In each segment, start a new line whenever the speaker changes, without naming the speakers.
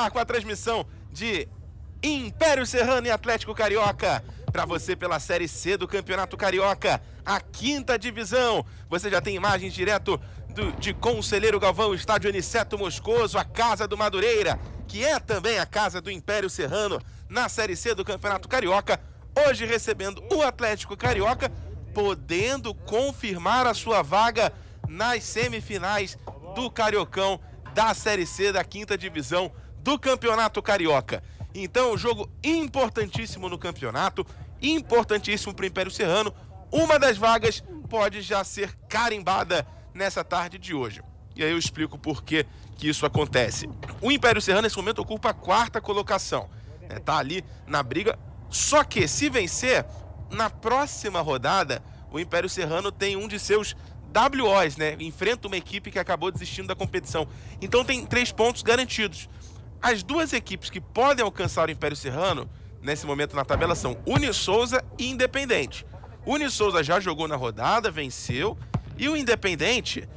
ar com a transmissão de Império Serrano e Atlético Carioca. Para você pela Série C do Campeonato Carioca, a 5ª divisão. Você já tem imagens direto de Conselheiro Galvão, estádio Aniceto Moscoso, a casa do Madureira, que é também a casa do Império Serrano na Série C do Campeonato Carioca. Hoje recebendo o Atlético Carioca, podendo confirmar a sua vaga nas semifinais do Cariocão da Série C da 5ª divisão do Campeonato Carioca. Então, jogo importantíssimo no campeonato, importantíssimo para o Império Serrano. Uma das vagas pode já ser carimbada nessa tarde de hoje. E aí eu explico por que isso acontece. O Império Serrano, nesse momento, ocupa a 4ª colocação. Tá ali na briga. Só que, se vencer, na próxima rodada, o Império Serrano tem um de seus WOs, né? Enfrenta uma equipe que acabou desistindo da competição. Então tem 3 pontos garantidos. As 2 equipes que podem alcançar o Império Serrano, nesse momento na tabela, são Unisouza e Independente. O Unisouza já jogou na rodada, venceu. E o Independente,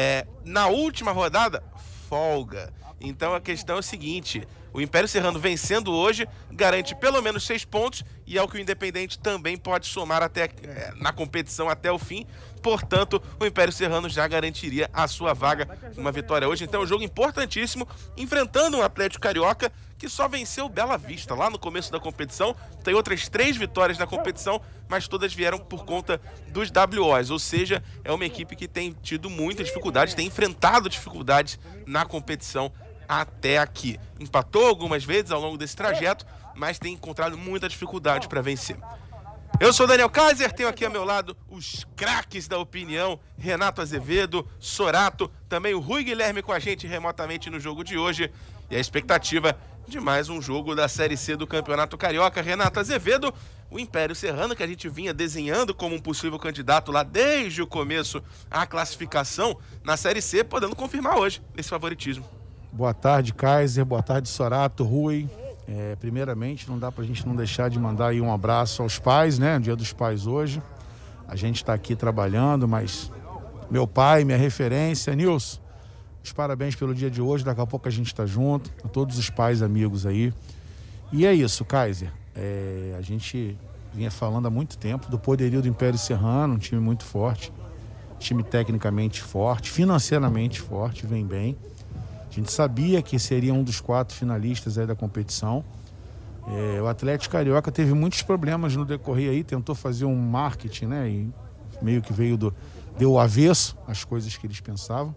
na última rodada, folga. Então a questão é o seguinte: o Império Serrano vencendo hoje garante pelo menos 6 pontos, e é o que o Independente também pode somar até na competição até o fim. Portanto, o Império Serrano já garantiria a sua vaga, uma vitória hoje. Então é um jogo importantíssimo, enfrentando um Atlético Carioca que só venceu o Bela Vista lá no começo da competição. Tem outras 3 vitórias na competição, mas todas vieram por conta dos WOs. Ou seja, é uma equipe que tem tido muita dificuldade, tem enfrentado dificuldades na competição até aqui. Empatou algumas vezes ao longo desse trajeto, mas tem encontrado muita dificuldade para vencer. Eu sou Daniel Kaiser, tenho aqui ao meu lado os craques da opinião, Renato Azevedo, Sorato, também o Rui Guilherme com a gente remotamente no jogo de hoje, e a expectativa de mais um jogo da Série C do Campeonato Carioca. Renato Azevedo, o Império Serrano, que a gente vinha desenhando como um possível candidato lá desde o começo à classificação na Série C, podendo confirmar hoje esse favoritismo.
Boa tarde, Kaiser. Boa tarde, Sorato, Rui. Primeiramente, não dá pra gente não deixar de mandar aí um abraço aos pais, né? Dia dos Pais hoje. A gente está aqui trabalhando, mas meu pai, minha referência, Nilson, os parabéns pelo dia de hoje. Daqui a pouco a gente está junto, a todos os pais, amigos aí. E é isso, Kaiser. A gente vinha falando há muito tempo do poderio do Império Serrano, um time muito forte, time tecnicamente forte, financeiramente forte, vem bem. A gente sabia que seria um dos 4 finalistas aí da competição. O Atlético Carioca teve muitos problemas no decorrer aí, tentou fazer um marketing, né? E meio que deu o avesso às coisas que eles pensavam.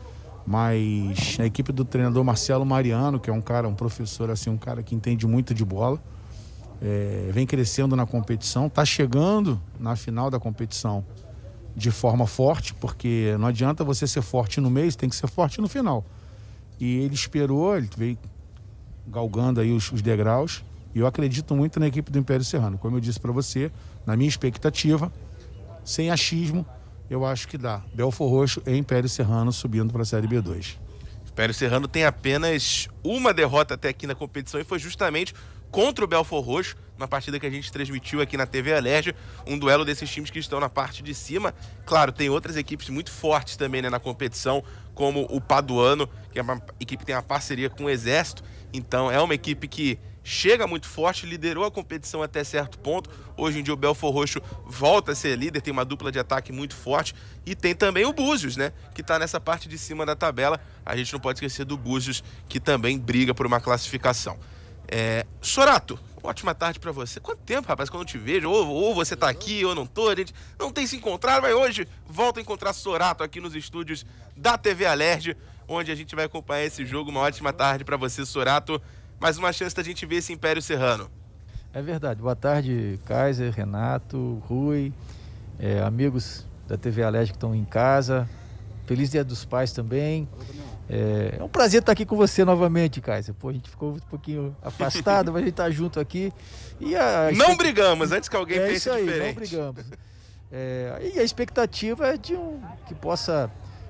Mas a equipe do treinador Marcelo Mariano, que é um professor assim, um cara que entende muito de bola, vem crescendo na competição, está chegando na final da competição de forma forte, porque não adianta você ser forte no mês, tem que ser forte no final. E ele esperou, ele veio galgando aí os degraus, e eu acredito muito na equipe do Império Serrano. Como eu disse para você, na minha expectativa, sem achismo, eu acho que dá Belfor Roxo e Império Serrano subindo para a Série B2.
Império Serrano tem apenas uma derrota até aqui na competição, e foi justamente contra o Belfor Roxo, uma partida que a gente transmitiu aqui na TV Alerj, um duelo desses times que estão na parte de cima. Claro, tem outras equipes muito fortes também, né, na competição, como o Paduano, que é uma equipe que tem uma parceria com o Exército. Então é uma equipe que chega muito forte, liderou a competição até certo ponto. Hoje em dia o Belfor Roxo volta a ser líder, tem uma dupla de ataque muito forte. E tem também o Búzios, né, que está nessa parte de cima da tabela. A gente não pode esquecer do Búzios, que também briga por uma classificação. Sorato, ótima tarde pra você. Quanto tempo, rapaz, quando eu te vejo, ou você tá aqui ou não tô, a gente não tem se encontrado, mas hoje volto a encontrar Sorato aqui nos estúdios da TV Alerj, onde a gente vai acompanhar esse jogo. Uma ótima tarde pra você, Sorato. Mais uma chance da gente ver esse Império Serrano.
É verdade. Boa tarde, Kaiser, Renato, Rui, amigos da TV Alerj que estão em casa. Feliz Dia dos Pais também. É um prazer estar aqui com você novamente, Kaiser. Pô, a gente ficou um pouquinho afastado, mas a gente tá junto aqui.
Não brigamos, antes que alguém pense diferente.
Não brigamos. E a expectativa é de que possa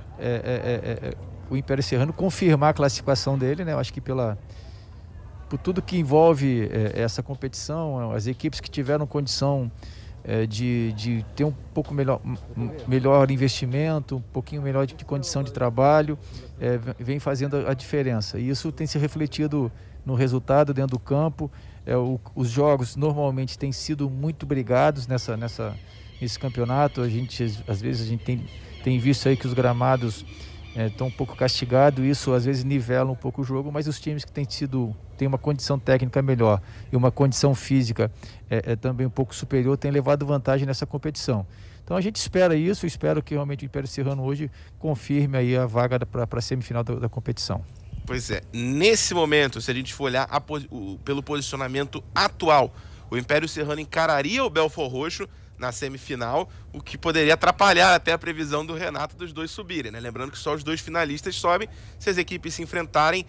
o Império Serrano confirmar a classificação dele, né? Eu acho que por tudo que envolve essa competição, as equipes que tiveram condição de ter um pouco melhor investimento, um pouquinho melhor de condição de trabalho, vem fazendo a diferença. E isso tem se refletido no resultado dentro do campo. Os jogos normalmente têm sido muito brigados nesse campeonato. Às vezes a gente tem visto aí que os gramados estão um pouco castigados, isso às vezes nivela um pouco o jogo, mas os times que têm uma condição técnica melhor e uma condição física também um pouco superior têm levado vantagem nessa competição. Então a gente espera isso, espero que realmente o Império Serrano hoje confirme aí a vaga para a semifinal da competição.
Pois é, nesse momento, se a gente for olhar pelo posicionamento atual, o Império Serrano encararia o Belfort Roxo na semifinal, o que poderia atrapalhar até a previsão do Renato dos dois subirem, né? Lembrando que só os dois finalistas sobem, se as equipes se enfrentarem,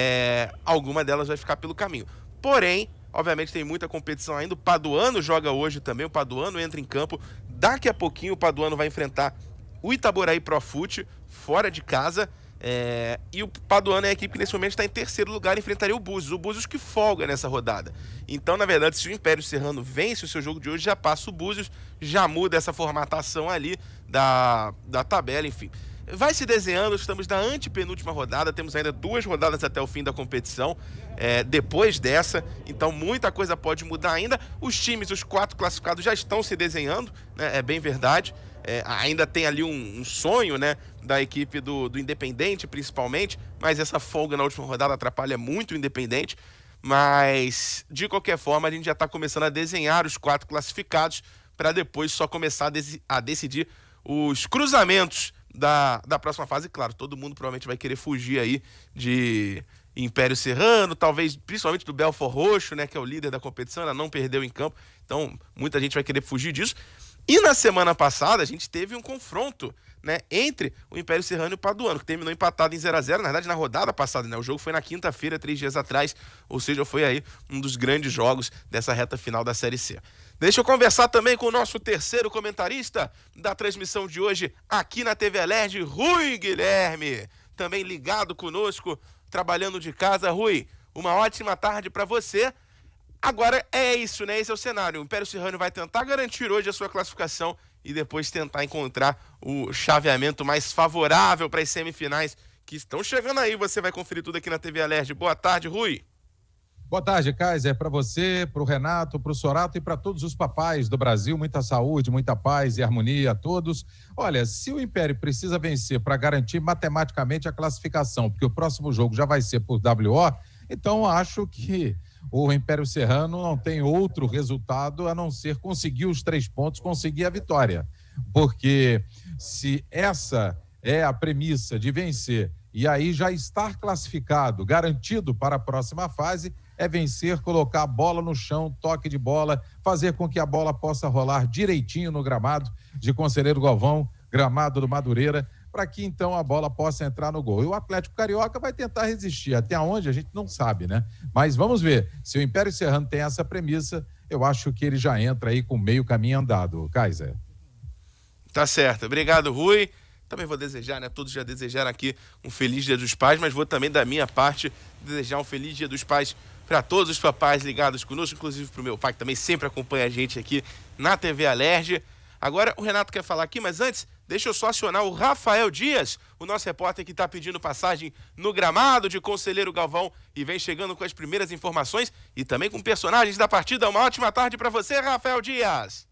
alguma delas vai ficar pelo caminho. Porém, obviamente tem muita competição ainda, o Paduano joga hoje também, o Paduano entra em campo, daqui a pouquinho o Paduano vai enfrentar o Itaboraí Profute, fora de casa, e o Paduano é a equipe que nesse momento está em terceiro lugar, enfrentaria o Búzios que folga nessa rodada. Então, na verdade, se o Império Serrano vence o seu jogo de hoje, já passa o Búzios, já muda essa formatação ali da tabela, enfim. Vai se desenhando, estamos na antepenúltima rodada, temos ainda 2 rodadas até o fim da competição, depois dessa, então muita coisa pode mudar ainda. Os times, os 4 classificados já estão se desenhando, né? É bem verdade. Ainda tem ali um sonho, né, da equipe do Independente, principalmente, mas essa folga na última rodada atrapalha muito o Independente. Mas, de qualquer forma, a gente já está começando a desenhar os 4 classificados para depois só começar a decidir os cruzamentos da próxima fase. Claro, todo mundo provavelmente vai querer fugir aí de Império Serrano, talvez principalmente do Belfort Roxo, né, que é o líder da competição, ela não perdeu em campo, então muita gente vai querer fugir disso. E na semana passada a gente teve um confronto, né, entre o Império Serrano e o Paduano, que terminou empatado em 0-0, na verdade na rodada passada, né, o jogo foi na quinta-feira, 3 dias atrás, ou seja, foi aí um dos grandes jogos dessa reta final da Série C. Deixa eu conversar também com o nosso terceiro comentarista da transmissão de hoje aqui na TV Alerj, Rui Guilherme, também ligado conosco, trabalhando de casa. Rui, uma ótima tarde para você. Agora é isso, né? Esse é o cenário. O Império Serrano vai tentar garantir hoje a sua classificação e depois tentar encontrar o chaveamento mais favorável para as semifinais que estão chegando aí. Você vai conferir tudo aqui na TV Alerj. Boa tarde, Rui.
Boa tarde, Kaiser, para você, para o Renato, para o Sorato e para todos os papais do Brasil. Muita saúde, muita paz e harmonia a todos. Olha, se o Império precisa vencer para garantir matematicamente a classificação, porque o próximo jogo já vai ser por WO, então acho que o Império Serrano não tem outro resultado a não ser conseguir os 3 pontos, conseguir a vitória. Porque se essa é a premissa de vencer e aí já estar classificado, garantido para a próxima fase, é vencer, colocar a bola no chão, toque de bola, fazer com que a bola possa rolar direitinho no gramado de Conselheiro Galvão, gramado do Madureira, para que então a bola possa entrar no gol. E o Atlético Carioca vai tentar resistir, até onde a gente não sabe, né? Mas vamos ver, se o Império Serrano tem essa premissa, eu acho que ele já entra aí com meio caminho andado, Kaiser.
Tá certo, obrigado, Rui. Também vou desejar, né? Todos já desejaram aqui um feliz Dia dos Pais, mas vou também, da minha parte, desejar um feliz Dia dos Pais para todos os papais ligados conosco, inclusive para o meu pai, que também sempre acompanha a gente aqui na TV Alerj. Agora o Renato quer falar aqui, mas antes, deixa eu só acionar o Rafael Dias, o nosso repórter que está pedindo passagem no gramado de Conselheiro Galvão e vem chegando com as primeiras informações e também com personagens da partida. Uma ótima tarde para você, Rafael Dias.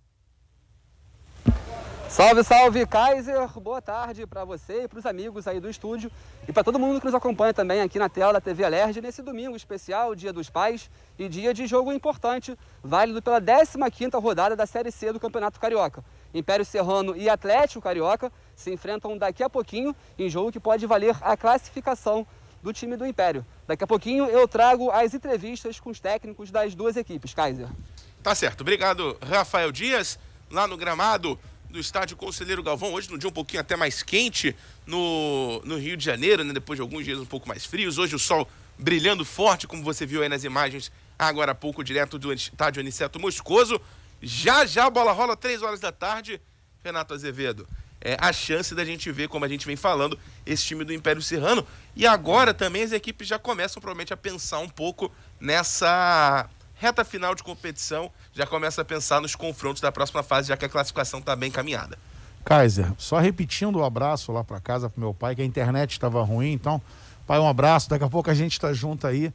Salve, salve, Kaiser! Boa tarde para você e para os amigos aí do estúdio e para todo mundo que nos acompanha também aqui na tela da TV Alerj nesse domingo especial, Dia dos Pais e dia de jogo importante, válido pela 15ª rodada da Série C do Campeonato Carioca. Império Serrano e Atlético Carioca se enfrentam daqui a pouquinho em jogo que pode valer a classificação do time do Império. Daqui a pouquinho eu trago as entrevistas com os técnicos das duas equipes, Kaiser.
Tá certo, obrigado, Rafael Dias, lá no gramado do estádio Conselheiro Galvão, hoje num dia um pouquinho até mais quente no Rio de Janeiro, né? Depois de alguns dias um pouco mais frios, hoje o sol brilhando forte, como você viu aí nas imagens agora há pouco, direto do estádio Aniceto Moscoso. Já a bola rola 3 horas da tarde, Renato Azevedo. A chance da gente ver, como a gente vem falando, esse time do Império Serrano. E agora também as equipes já começam provavelmente a pensar um pouco nessa reta final de competição, já começa a pensar nos confrontos da próxima fase, já que a classificação está bem encaminhada.
Kaiser, só repetindo o abraço lá para casa pro meu pai, que a internet estava ruim, então, pai, um abraço, daqui a pouco a gente está junto aí.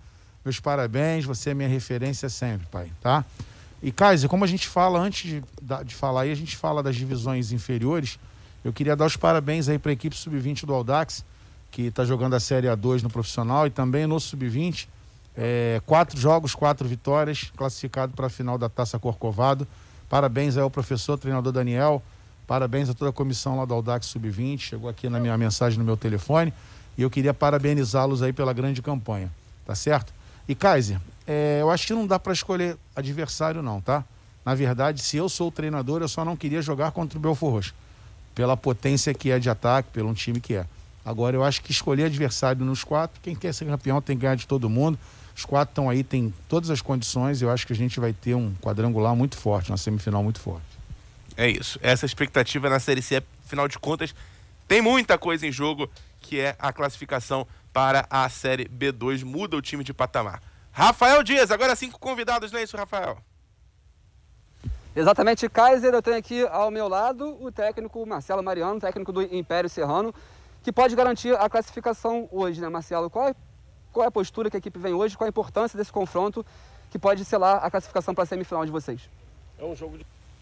Meus parabéns, você é minha referência sempre, pai, tá? E, Kaiser, como a gente fala, antes de falar aí, a gente fala das divisões inferiores, eu queria dar os parabéns aí para a equipe sub-20 do Audax, que está jogando a Série A2 no profissional e também no sub-20. 4 jogos, 4 vitórias, classificado para a final da Taça Corcovado. Parabéns aí ao professor, treinador Daniel. Parabéns a toda a comissão lá do Audax Sub-20. Chegou aqui na minha mensagem no meu telefone. E eu queria parabenizá-los aí pela grande campanha. Tá certo? E, Kaiser, eu acho que não dá para escolher adversário não, tá? Na verdade, se eu sou o treinador, eu só não queria jogar contra o Belfort Roxo. Pela potência que é de ataque, pelo time que é. Agora, eu acho que escolher adversário nos 4, quem quer ser campeão tem que ganhar de todo mundo. Os 4 estão aí, tem todas as condições. Eu acho que a gente vai ter um quadrangular muito forte, uma semifinal muito forte.
É isso. Essa expectativa na Série C, afinal de contas, tem muita coisa em jogo, que é a classificação para a Série B2. Muda o time de patamar. Rafael Dias, agora 5 convidados, não é isso, Rafael?
Exatamente, Kaiser. Eu tenho aqui ao meu lado o técnico Marcelo Mariano, técnico do Império Serrano, que pode garantir a classificação hoje, né, Marcelo? Qual é a postura que a equipe vem hoje? Qual a importância desse confronto que pode selar a classificação para a semifinal de vocês?
É um jogo de...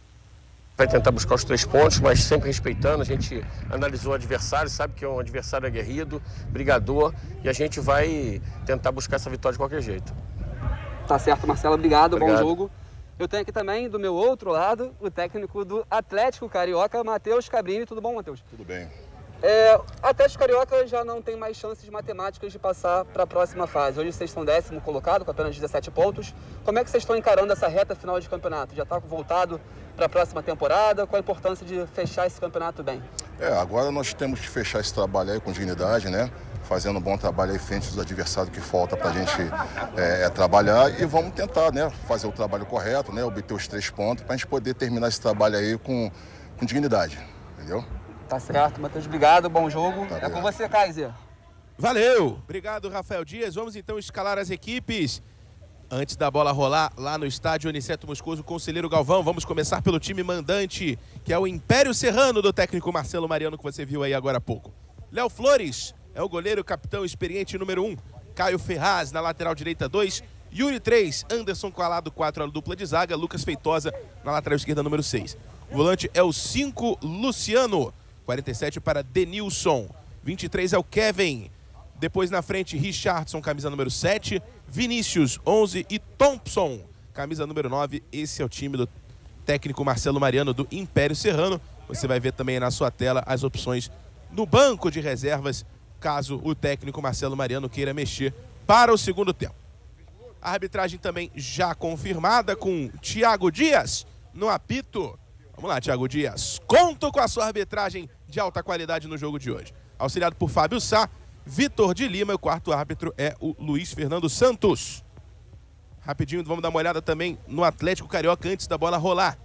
Vai tentar buscar os 3 pontos, mas sempre respeitando. A gente analisou o adversário, sabe que é um adversário aguerrido, brigador, e a gente vai tentar buscar essa vitória de qualquer jeito.
Tá certo, Marcelo. Obrigado. Bom jogo. Eu tenho aqui também, do meu outro lado, o técnico do Atlético Carioca, Matheus Cabrini. Tudo bom, Matheus?
Tudo bem.
Atlético Carioca já não tem mais chances matemáticas de passar para a próxima fase. Hoje vocês estão 10º colocado, com apenas 17 pontos. Como é que vocês estão encarando essa reta final de campeonato? Já está voltado para a próxima temporada? Qual a importância de fechar esse campeonato bem?
Agora nós temos que fechar esse trabalho aí com dignidade, né? Fazendo um bom trabalho aí frente aos adversários que falta para a gente trabalhar, e vamos tentar, né, fazer o trabalho correto, né, obter os 3 pontos para a gente poder terminar esse trabalho aí com dignidade, entendeu?
Tá certo, Matheus. Obrigado, bom jogo. É com você, Kaiser.
Valeu! Obrigado, Rafael Dias. Vamos então escalar as equipes. Antes da bola rolar lá no estádio Aniceto Moscoso, Conselheiro Galvão, vamos começar pelo time mandante, que é o Império Serrano do técnico Marcelo Mariano, que você viu aí agora há pouco. Léo Flores é o goleiro, capitão experiente número 1. Caio Ferraz na lateral direita 2. Yuri 3. Anderson Calado 4, a dupla de zaga. Lucas Feitosa na lateral esquerda número 6. O volante é o 5, Luciano. 47 para Denilson. 23 é o Kevin. Depois na frente, Richardson, camisa número 7. Vinícius, 11. E Thompson, camisa número 9. Esse é o time do técnico Marcelo Mariano do Império Serrano. Você vai ver também na sua tela as opções no banco de reservas, caso o técnico Marcelo Mariano queira mexer para o segundo tempo. A arbitragem também já confirmada com Thiago Dias no apito. Vamos lá, Thiago Dias. Conto com a sua arbitragem de alta qualidade no jogo de hoje. Auxiliado por Fábio Sá, Vitor de Lima, e o quarto árbitro é o Luiz Fernando Santos. Rapidinho, vamos dar uma olhada também no Atlético Carioca antes da bola rolar.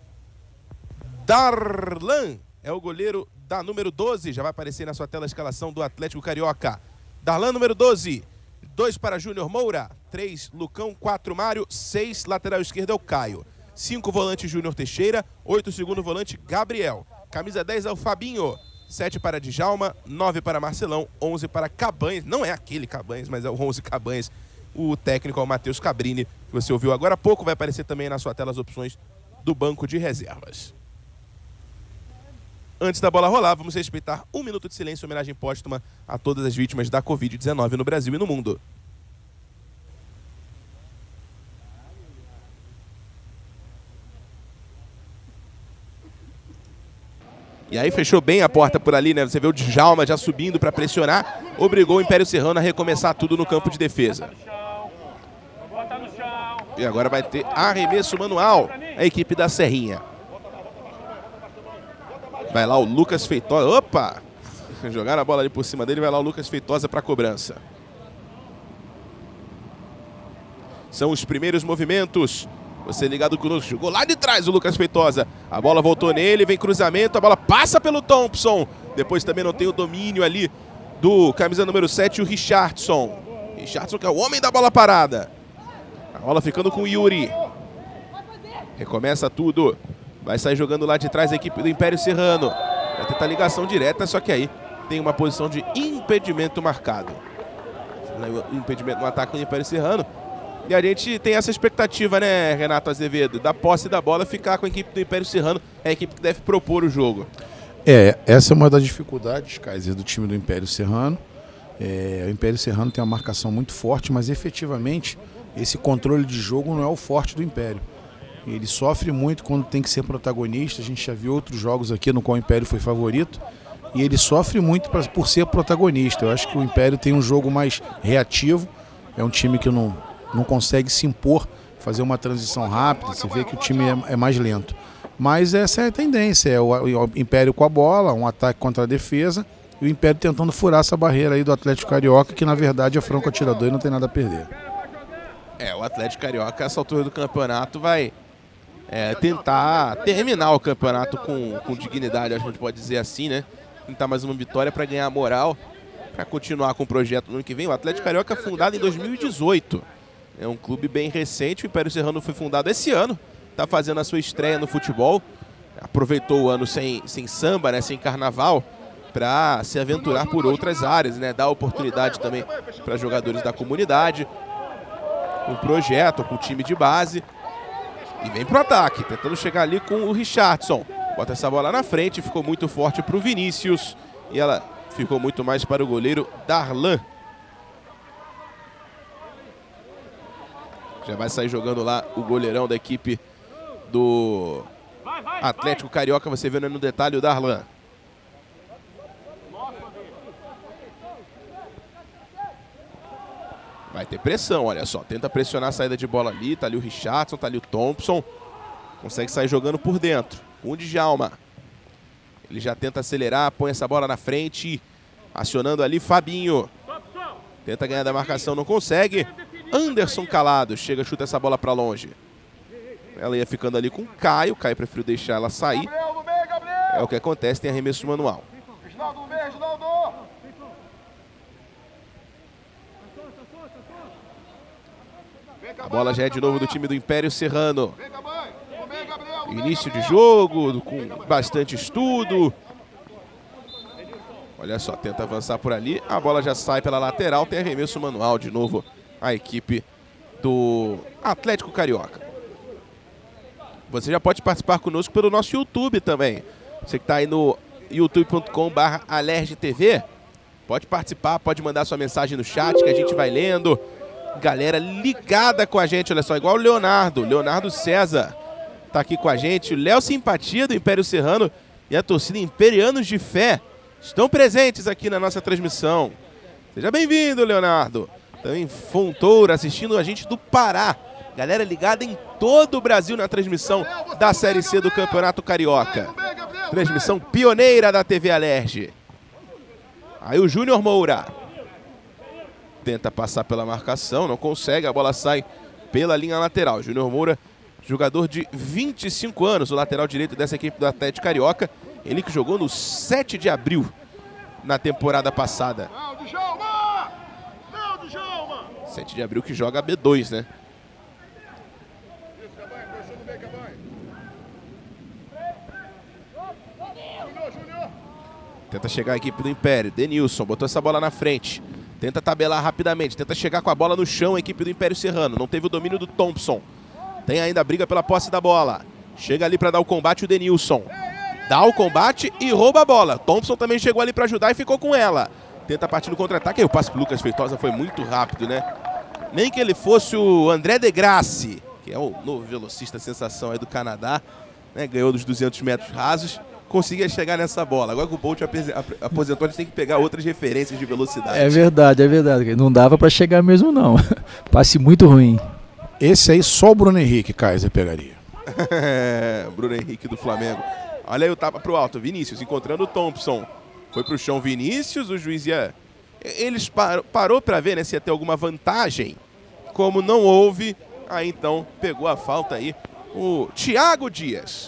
Darlan é o goleiro da número 12. Já vai aparecer na sua tela a escalação do Atlético Carioca. Darlan, número 12. 2 para Júnior Moura. 3, Lucão. 4, Mário. 6, lateral esquerdo é o Caio. 5, volante Júnior Teixeira. 8, segundo volante Gabriel. Camisa 10 é o Fabinho. 7 para Djalma. 9 para Marcelão. 11 para Cabanhas. Não é aquele Cabanhas, mas é o 11 Cabanhas. O técnico é o Matheus Cabrini, que você ouviu agora há pouco. Vai aparecer também na sua tela as opções do banco de reservas. Antes da bola rolar, vamos respeitar 1 minuto de silêncio em homenagem póstuma a todas as vítimas da Covid-19 no Brasil e no mundo. E aí fechou bem a porta por ali, né? Você vê o Djalma já subindo para pressionar. Obrigou o Império Serrano a recomeçar tudo no campo de defesa. E agora vai ter arremesso manual a equipe da Serrinha. Vai lá o Lucas Feitosa. Opa! Jogaram a bola ali por cima dele. Vai lá o Lucas Feitosa para a cobrança. São os primeiros movimentos. Você ligado conosco. Jogou lá de trás o Lucas Feitosa. A bola voltou nele. Vem cruzamento. A bola passa pelo Thompson. Depois também não tem o domínio ali do camisa número 7, o Richardson. Richardson que é o homem da bola parada. A bola ficando com o Yuri. Recomeça tudo. Vai sair jogando lá de trás a equipe do Império Serrano. Vai tentar ligação direta, só que aí tem uma posição de impedimento marcado. O impedimento no ataque do Império Serrano. E a gente tem essa expectativa, né, Renato Azevedo, da posse da bola ficar com a equipe do Império Serrano, é a equipe que deve propor o jogo.
Essa é uma das dificuldades, Kaiser, do time do Império Serrano. O Império Serrano tem uma marcação muito forte, mas efetivamente esse controle de jogo não é o forte do Império. Ele sofre muito quando tem que ser protagonista. A gente já viu outros jogos aqui no qual o Império foi favorito. E ele sofre muito por ser protagonista. Eu acho que o Império tem um jogo mais reativo. É um time que não consegue se impor, fazer uma transição rápida. Você vê que o time é mais lento. Mas essa é a tendência. É o Império com a bola, um ataque contra a defesa. E o Império tentando furar essa barreira aí do Atlético Carioca, que na verdade é franco atirador e não tem nada a perder.
O Atlético Carioca, a essa altura do campeonato, vai tentar terminar o campeonato com dignidade, acho que a gente pode dizer assim, né? Tentar mais uma vitória para ganhar moral, para continuar com o projeto no ano que vem. O Atlético Carioca é fundado em 2018. É um clube bem recente. O Império Serrano foi fundado esse ano. Está fazendo a sua estreia no futebol. Aproveitou o ano sem samba, né? Sem carnaval, para se aventurar por outras áreas, né? Dar oportunidade também para jogadores da comunidade. Com projeto, com time de base. E vem pro ataque, tentando chegar ali com o Richardson. Bota essa bola na frente, ficou muito forte para o Vinícius. E ela ficou muito mais para o goleiro Darlan. Já vai sair jogando lá o goleirão da equipe do Atlético Carioca. Você vendo no detalhe o Darlan. Vai ter pressão, olha só. Tenta pressionar a saída de bola ali. Tá ali o Richardson, tá ali o Thompson. Consegue sair jogando por dentro. O Djalma. Ele já tenta acelerar, põe essa bola na frente. Acionando ali Fabinho. Tenta ganhar da marcação, não consegue. Anderson Calado chega, chuta essa bola pra longe. Ela ia ficando ali com o Caio. O Caio preferiu deixar ela sair. É o que acontece, tem arremesso manual. A bola já é de novo do time do Império Serrano. Início de jogo, com bastante estudo. Olha só, tenta avançar por ali. A bola já sai pela lateral, tem arremesso manual de novo a equipe do Atlético Carioca. Você já pode participar conosco pelo nosso YouTube também. Você que está aí no youtube.com/alergetv, pode participar, pode mandar sua mensagem no chat que a gente vai lendo. Galera ligada com a gente, olha só, igual o Leonardo César tá aqui com a gente. O Léo Simpatia do Império Serrano e a torcida Imperianos de Fé estão presentes aqui na nossa transmissão. Seja bem-vindo, Leonardo. Também Fontoura assistindo a gente do Pará. Galera ligada em todo o Brasil na transmissão da Série C do Campeonato Carioca. Transmissão pioneira da TV Alerge. Aí o Júnior Moura tenta passar pela marcação, não consegue, a bola sai pela linha lateral. Júnior Moura, jogador de 25 anos, o lateral direito dessa equipe do Atlético Carioca. Ele que jogou no 7 de abril na temporada passada. 7 de abril que joga B2, né? Tenta chegar a equipe do Império. Denilson botou essa bola na frente. Tenta tabelar rapidamente. Tenta chegar com a bola no chão a equipe do Império Serrano. Não teve o domínio do Thompson. Tem ainda a briga pela posse da bola. Chega ali para dar o combate o Denilson. Dá o combate e rouba a bola. Thompson também chegou ali para ajudar e ficou com ela. Tenta partir no contra-ataque. Aí o passe pro Lucas Feitosa foi muito rápido, né? Nem que ele fosse o André de Grasse, que é o novo velocista sensação aí do Canadá, né? Ganhou dos 200 metros rasos. Conseguia chegar nessa bola. Agora que o Bolt aposentou, a gente tem que pegar outras referências de velocidade.
É verdade, é verdade. Não dava para chegar mesmo, não. Passe muito ruim.
Esse aí só o Bruno Henrique, Kaiser, pegaria.
Bruno Henrique do Flamengo. Olha aí o tapa pro alto. Vinícius encontrando o Thompson. Foi pro chão Vinícius, o juiz ia... Eles parou para ver, né, se ia ter alguma vantagem. Como não houve, aí então pegou a falta aí o Thiago Dias.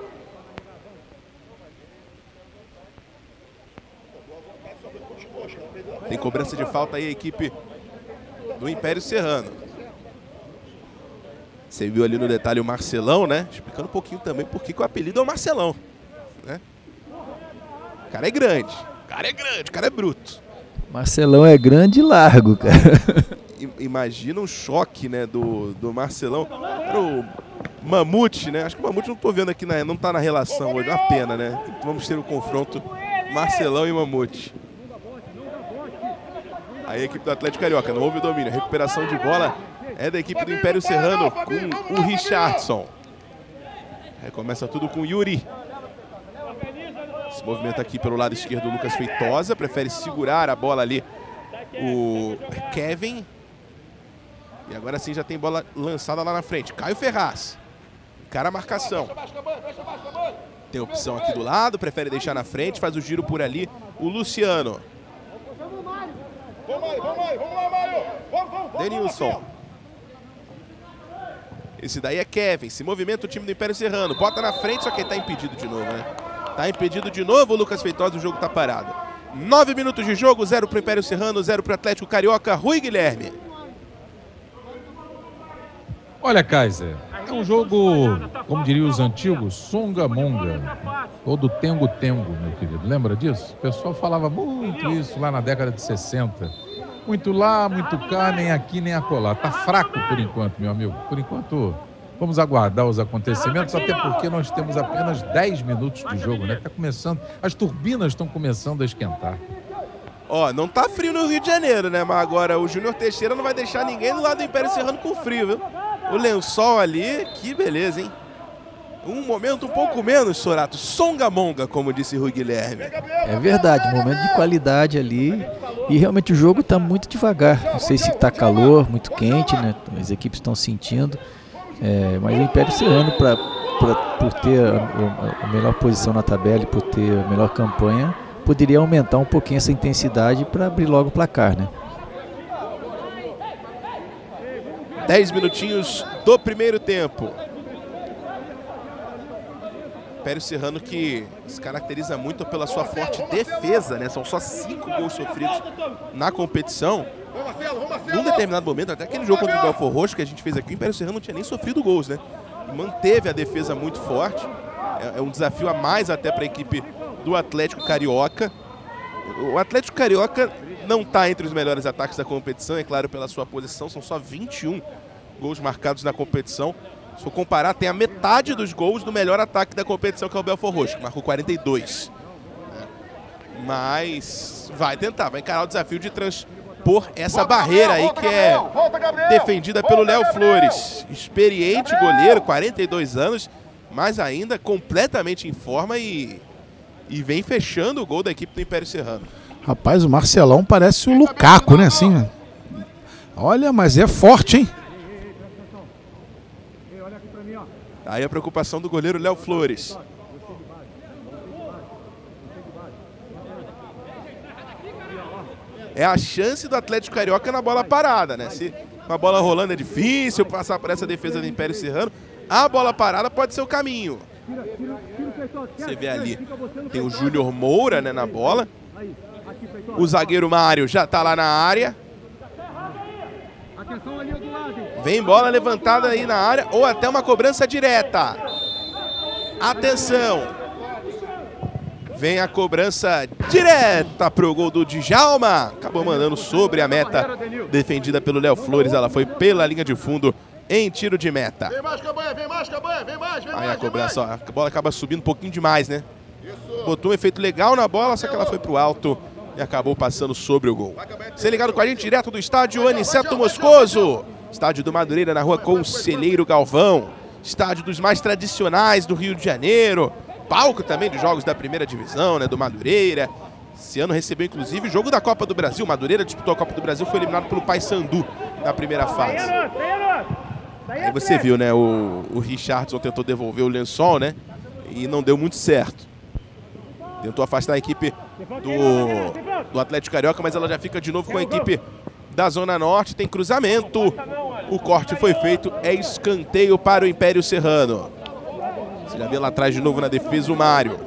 Tem cobrança de falta aí a equipe do Império Serrano. Você viu ali no detalhe o Marcelão, né? Explicando um pouquinho também por que o apelido é o Marcelão, né? O cara é grande, o cara é bruto.
Marcelão é grande e largo, cara.
Imagina um choque, né, do Marcelão. Era o Mamute, né? Acho que o Mamute não tô vendo aqui, não tá na relação hoje. É uma pena, né? Vamos ter o confronto Marcelão e Mamute. Aí a equipe do Atlético Carioca, não houve o domínio. A recuperação de bola é da equipe do Império Serrano com o Richardson. Recomeça tudo com o Yuri. Se movimenta aqui pelo lado esquerdo o Lucas Feitosa. Prefere segurar a bola ali o Kevin. E agora sim já tem bola lançada lá na frente. Caio Ferraz. Encara a marcação. Tem opção aqui do lado. Prefere deixar na frente. Faz o giro por ali o Luciano. Denilson. Esse daí é Kevin. Se movimenta o time do Império Serrano. Bota na frente, só que ele tá impedido de novo, né? Tá impedido de novo o Lucas Feitosa. O jogo tá parado. 9 minutos de jogo. 0 pro Império Serrano, 0 pro Atlético Carioca. Rui Guilherme.
Olha, Kaiser, é um jogo, como diriam os antigos, songamonga, ou do tengo-tengo, meu querido. Lembra disso? O pessoal falava muito isso lá na década de 60. Muito lá, muito cá, nem aqui, nem acolá. Tá fraco por enquanto, meu amigo. Por enquanto, vamos aguardar os acontecimentos, até porque nós temos apenas 10 minutos de jogo, né? Tá começando, as turbinas estão começando a esquentar.
Ó, não tá frio no Rio de Janeiro, né? Mas agora o Júnior Teixeira não vai deixar ninguém do lado do Império Serrano com frio, viu? O lençol ali, que beleza, hein? Um momento um pouco menos, Sorato. Songamonga, como disse Rui Guilherme.
É verdade, momento de qualidade ali. E realmente o jogo está muito devagar. Não sei se está calor, muito quente, né? As equipes estão sentindo. Mas o Império Serrano, por ter a melhor posição na tabela e por ter a melhor campanha, poderia aumentar um pouquinho essa intensidade para abrir logo o placar, né?
10 minutinhos do primeiro tempo. Império Serrano que se caracteriza muito pela sua forte defesa, né? São só 5 gols sofridos na competição. Num determinado momento, até aquele jogo contra o Belfort Roxo que a gente fez aqui, o Império Serrano não tinha nem sofrido gols, né? E manteve a defesa muito forte. É um desafio a mais até para a equipe do Atlético Carioca. O Atlético Carioca não está entre os melhores ataques da competição, é claro, pela sua posição. São só 21 gols marcados na competição. Se for comparar, tem a metade dos gols do melhor ataque da competição, que é o Belfort Roxo, que marcou 42. Mas vai tentar, vai encarar o desafio de transpor essa barreira aí que é defendida pelo Léo Flores. Experiente goleiro, 42 anos, mas ainda completamente em forma e vem fechando o gol da equipe do Império Serrano.
Rapaz, o Marcelão parece o Lukaku, né? Assim, olha, mas é forte, hein?
Aí a preocupação do goleiro Léo Flores. É a chance do Atlético Carioca na bola parada, né? Se uma bola rolando é difícil passar por essa defesa do Império Serrano, a bola parada pode ser o caminho. Você vê ali, tem o Júnior Moura, né, na bola. O zagueiro Mário já tá lá na área. Vem bola levantada aí na área ou até uma cobrança direta. Atenção. Vem a cobrança direta pro gol do Djalma. Acabou mandando sobre a meta defendida pelo Léo Flores. Ela foi pela linha de fundo em tiro de meta.
Vem mais, Cabanha, vem mais, Cabanha, vem mais, vem mais.
Aí a cobrança, ó, a bola acaba subindo um pouquinho demais, né? Botou um efeito legal na bola, só que ela foi pro alto e acabou passando sobre o gol. Você ligado com a gente direto do estádio Aniceto Moscoso. Estádio do Madureira, na rua Conselheiro Galvão. Estádio dos mais tradicionais do Rio de Janeiro. Palco também dos jogos da primeira divisão, né, do Madureira. Esse ano recebeu inclusive o jogo da Copa do Brasil. Madureira disputou a Copa do Brasil, foi eliminado pelo Paysandu na primeira fase. Aí você viu, né, o Richardson tentou devolver o lençol, né, e não deu muito certo. Tentou afastar a equipe do Atlético Carioca, mas ela já fica de novo com a equipe da Zona Norte. Tem cruzamento. O corte foi feito. É escanteio para o Império Serrano. Você já vê lá atrás de novo na defesa o Mário.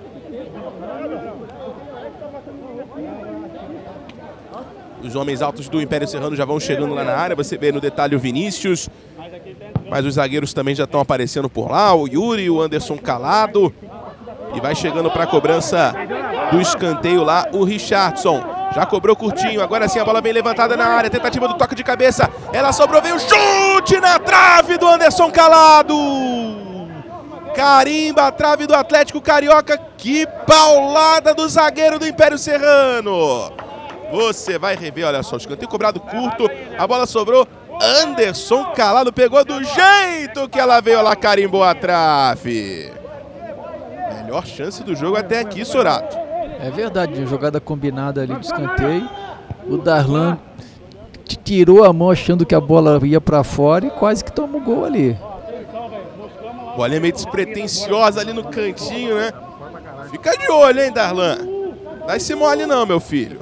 Os homens altos do Império Serrano já vão chegando lá na área. Você vê no detalhe o Vinícius. Mas os zagueiros também já estão aparecendo por lá. O Yuri, o Anderson Calado. E vai chegando para a cobrança do escanteio lá o Richardson. Já cobrou curtinho, agora sim a bola vem levantada na área, tentativa do toque de cabeça. Ela sobrou, veio o chute na trave do Anderson Calado. Carimba a trave do Atlético Carioca. Que paulada do zagueiro do Império Serrano. Você vai rever, olha só, o escanteio cobrado curto. A bola sobrou. Anderson Calado pegou do jeito que ela veio, ela carimbou a trave. Melhor chance do jogo até aqui, Sorato.
É verdade, jogada combinada ali de escanteio. O Darlan tirou a mão achando que a bola ia para fora e quase que toma o gol ali.
Bolinha meio despretensiosa ali no cantinho, né? Fica de olho, hein, Darlan. Dá esse mole não, meu filho.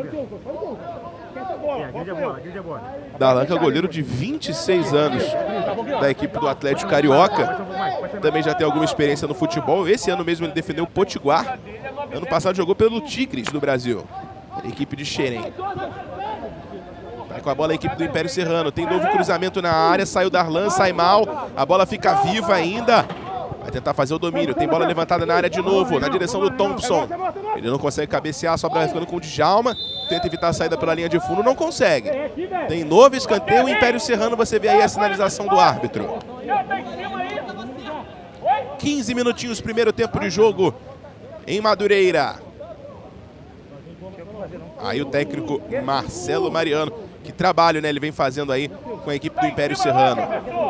Darlan, que é goleiro de 26 anos da equipe do Atlético Carioca. Também já tem alguma experiência no futebol. Esse ano mesmo ele defendeu o Potiguar. Ano passado jogou pelo Tigres do Brasil. Equipe de Xerém. Vai com a bola a equipe do Império Serrano. Tem novo cruzamento na área. Sai o Darlan, sai mal. A bola fica viva ainda. Vai tentar fazer o domínio. Tem bola levantada na área de novo, na direção do Thompson. Ele não consegue cabecear, sobra ficando com o Djalma. Tenta evitar a saída pela linha de fundo, não consegue. Tem novo escanteio, o Império Serrano, você vê aí a sinalização do árbitro. 15 minutinhos, primeiro tempo de jogo em Madureira. Aí o técnico Marcelo Mariano, que trabalho, né, ele vem fazendo aí com a equipe do Império Serrano.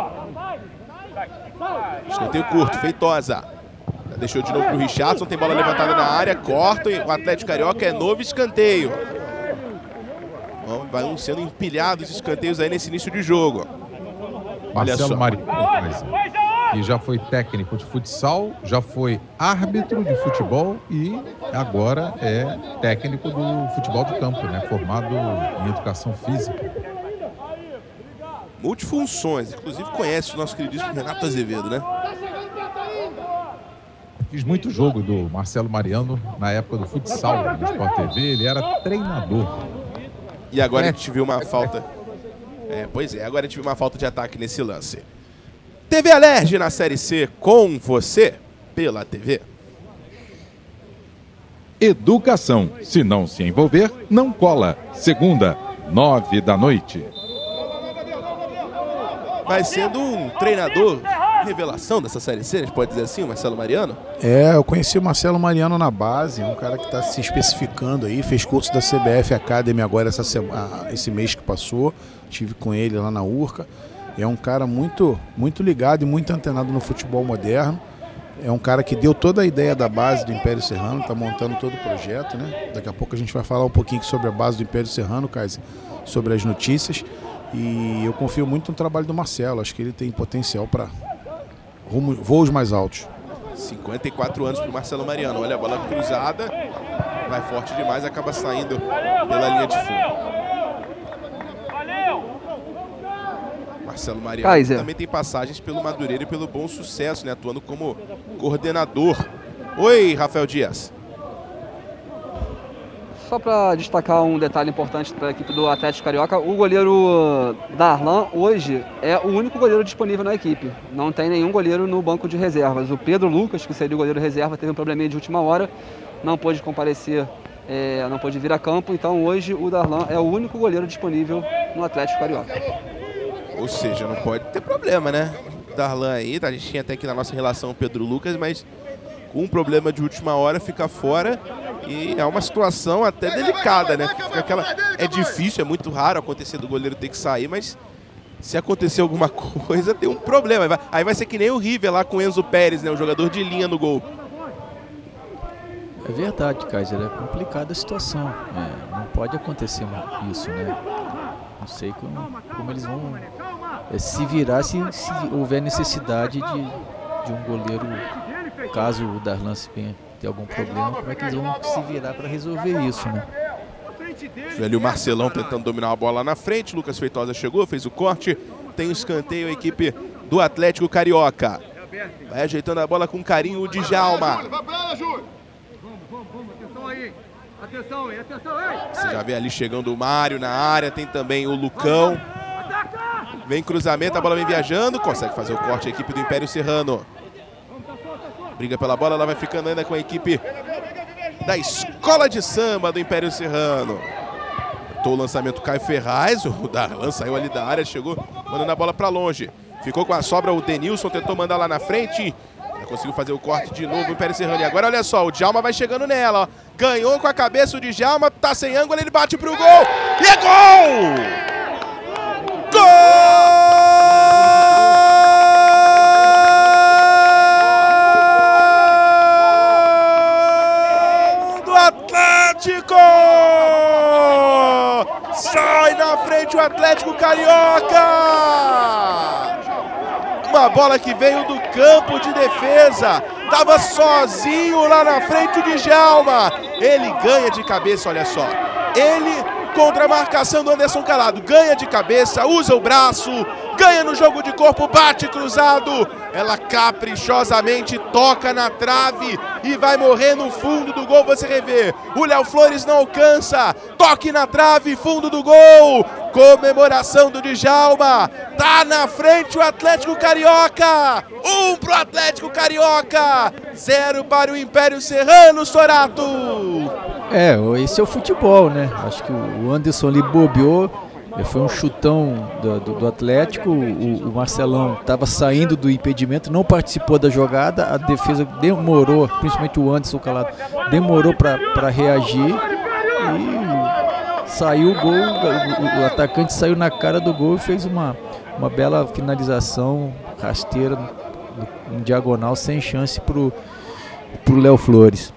Escanteio curto, Feitosa. Deixou de novo pro Richardson, tem bola levantada na área, corta, o Atlético Carioca é novo escanteio. Bom, vai sendo empilhados os escanteios aí nesse início de jogo.
Marcelo Mariano, que já foi técnico de futsal, já foi árbitro de futebol e agora é técnico do futebol de campo, né? Formado em educação física.
Multifunções, inclusive conhece o nosso queridíssimo Renato Azevedo, né?
Fiz muito jogo do Marcelo Mariano na época do futsal no Sport TV, ele era treinador.
E agora a gente viu uma falta. Pois é, agora a gente viu uma falta de ataque nesse lance. TV Alerj na Série C, com você pela TV.
Educação, se não se envolver, não cola. Segunda, 9 da noite.
Vai sendo um treinador revelação dessa Série C, a gente pode dizer assim, o Marcelo Mariano?
Eu conheci o Marcelo Mariano na base, é um cara que está se especificando aí, fez curso da CBF Academy agora esse mês que passou, estive com ele lá na Urca. É um cara muito ligado e muito antenado no futebol moderno. É um cara que deu toda a ideia da base do Império Serrano, está montando todo o projeto, né? Daqui a pouco a gente vai falar um pouquinho sobre a base do Império Serrano, Kaiser, sobre as notícias. E eu confio muito no trabalho do Marcelo, acho que ele tem potencial para voos mais altos.
54 anos para o Marcelo Mariano. Olha a bola cruzada, vai forte demais, acaba saindo pela linha de fundo. Marcelo Mariano
Kaiser
também tem passagens pelo Madureira e pelo Bom Sucesso, né? Atuando como coordenador. Oi, Rafael Dias.
Só para destacar um detalhe importante para a equipe do Atlético Carioca, o goleiro Darlan hoje é o único goleiro disponível na equipe. Não tem nenhum goleiro no banco de reservas. O Pedro Lucas, que seria o goleiro reserva, teve um probleminha de última hora, não pôde comparecer, não pôde vir a campo. Então hoje o Darlan é o único goleiro disponível no Atlético Carioca.
Ou seja, não pode ter problema, né? Darlan aí, a gente tinha até aqui na nossa relação o Pedro Lucas, mas com um problema de última hora fica fora. E é uma situação até delicada, né? Porque fica aquela... É difícil, é muito raro acontecer do goleiro ter que sair, mas se acontecer alguma coisa, tem um problema. Aí vai ser que nem o River lá com o Enzo Pérez, né? O jogador de linha no gol.
É verdade, Kaiser, é complicada a situação. Não pode acontecer isso, né? Não sei como eles vão se virar se houver necessidade de um goleiro, caso o Darlan venha ter algum problema, como é que eles vão se virar para resolver isso, né?
Viu ali o Marcelão tentando dominar a bola lá na frente. Lucas Feitosa chegou, fez o corte. Tem o escanteio a equipe do Atlético Carioca. Vai ajeitando a bola com carinho o Djalma. Você já vê ali chegando o Mário na área. Tem também o Lucão. Vem cruzamento, a bola vem viajando. Consegue fazer o corte a equipe do Império Serrano. Briga pela bola, ela vai ficando ainda com a equipe da Escola de Samba do Império Serrano. O lançamento Caio Ferraz, o Darlan saiu ali da área, chegou mandando a bola para longe. Ficou com a sobra o Denilson, tentou mandar lá na frente. Conseguiu fazer o corte de novo o Império Serrano. E agora olha só, o Djalma vai chegando nela, ó. Ganhou com a cabeça o Djalma, tá sem ângulo, ele bate pro gol. E é gol! Gol do Atlético! Sai na frente o Atlético Carioca! Uma bola que veio do campo de defesa. Tava sozinho lá na frente o Djalma. Ele ganha de cabeça, olha só. Ele contra a marcação do Anderson Calado. Ganha de cabeça, usa o braço, ganha no jogo de corpo, bate cruzado. Ela caprichosamente toca na trave e vai morrer no fundo do gol. Você revê, o Léo Flores não alcança. Toque na trave, fundo do gol. Comemoração do Djalma. Tá na frente o Atlético Carioca. 1 pro Atlético Carioca, 0 para o Império Serrano, Sorato.
Esse é o futebol, né? Acho que o Anderson ali bobeou. Foi um chutão do Atlético. O Marcelão estava saindo do impedimento, não participou da jogada. A defesa demorou, principalmente o Anderson Calado, demorou para reagir. E saiu o gol, o atacante saiu na cara do gol e fez uma bela finalização rasteira, em diagonal, sem chance pro Léo Flores.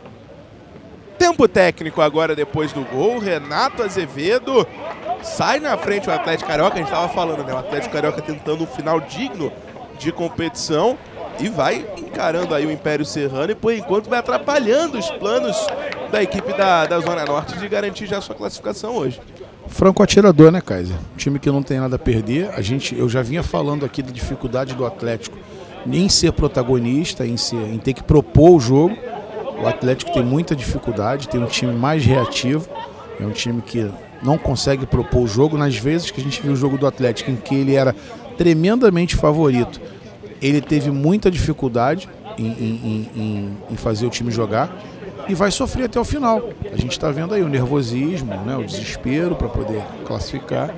Tempo técnico agora depois do gol. Renato Azevedo sai na frente o Atlético Carioca. A gente estava falando, né? O Atlético Carioca tentando um final digno de competição e vai encarando aí o Império Serrano e por enquanto vai atrapalhando os planos da equipe da Zona Norte de garantir já a sua classificação hoje.
Franco atirador, né, Kaiser? Um time que não tem nada a perder. Eu já vinha falando aqui da dificuldade do Atlético em ser protagonista, em ter que propor o jogo. O Atlético tem muita dificuldade, tem um time mais reativo, é um time que não consegue propor o jogo. Nas vezes que a gente viu o jogo do Atlético em que ele era tremendamente favorito, ele teve muita dificuldade em fazer o time jogar e vai sofrer até o final. A gente está vendo aí o nervosismo, né, o desespero para poder classificar,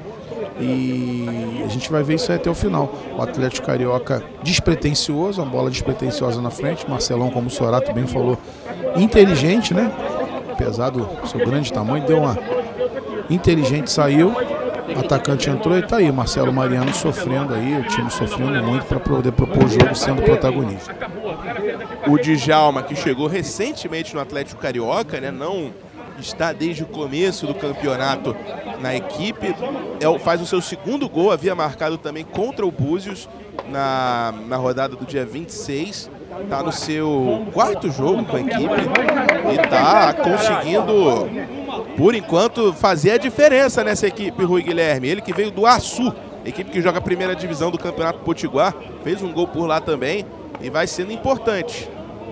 e a gente vai ver isso aí até o final. O Atlético Carioca despretensioso, uma bola despretensiosa na frente. Marcelão, como o Sorato bem falou, inteligente, né? Apesar do seu grande tamanho, deu uma inteligente, saiu, o atacante entrou e tá aí, Marcelo Mariano sofrendo aí, o time sofrendo muito para poder propor o jogo, sendo protagonista.
O Djalma, que chegou recentemente no Atlético Carioca, né? Não está desde o começo do campeonato na equipe, faz o seu segundo gol, havia marcado também contra o Búzios na rodada do dia 26, está no seu 4º jogo com a equipe e está conseguindo, por enquanto, fazer a diferença nessa equipe, Rui Guilherme. Ele que veio do Açu, equipe que joga a primeira divisão do Campeonato Potiguar, fez um gol por lá também e vai sendo importante.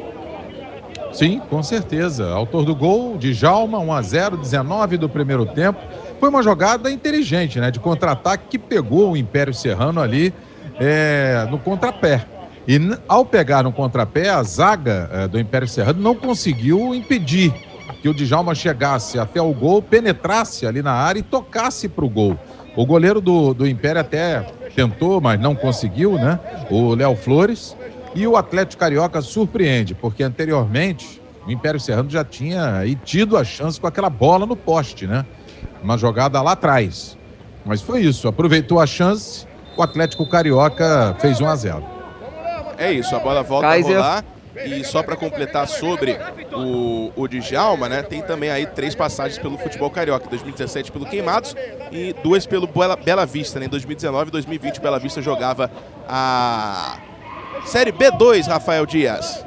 Sim, com certeza. Autor do gol, Djalma, 1-0, 19 do primeiro tempo. Foi uma jogada inteligente, né? De contra-ataque que pegou o Império Serrano ali no contrapé. E ao pegar no contrapé, a zaga do Império Serrano não conseguiu impedir que o Djalma chegasse até o gol, penetrasse ali na área e tocasse para o gol. O goleiro do Império até tentou, mas não conseguiu, né? O Léo Flores. E o Atlético Carioca surpreende, porque anteriormente o Império Serrano já tinha tido a chance com aquela bola no poste, né? Uma jogada lá atrás. Mas foi isso, aproveitou a chance, o Atlético Carioca fez 1-0.
É isso, a bola volta a rolar. E só para completar sobre o Djalma, né? Tem também aí 3 passagens pelo futebol carioca. 2017 pelo Queimados e 2 pelo Bela Vista, né? Em 2019 e 2020 o Bela Vista jogava a Série B2, Rafael Dias.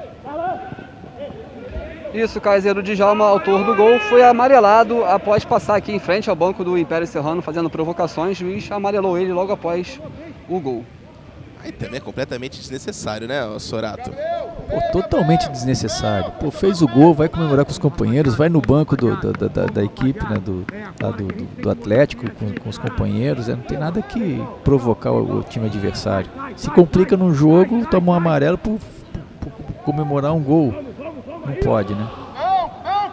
Isso, Kaiser. O Djalma, autor do gol, foi amarelado após passar aqui em frente ao banco do Império Serrano fazendo provocações. O juiz amarelou ele logo após o gol.
Aí também é completamente desnecessário, né, Sorato?
Pô, totalmente desnecessário. Pô, fez o gol, vai comemorar com os companheiros, vai no banco da equipe, né, do Atlético com os companheiros. Não tem nada que provocar o time adversário. Se complica num jogo, toma um amarelo por comemorar um gol. Não pode, né?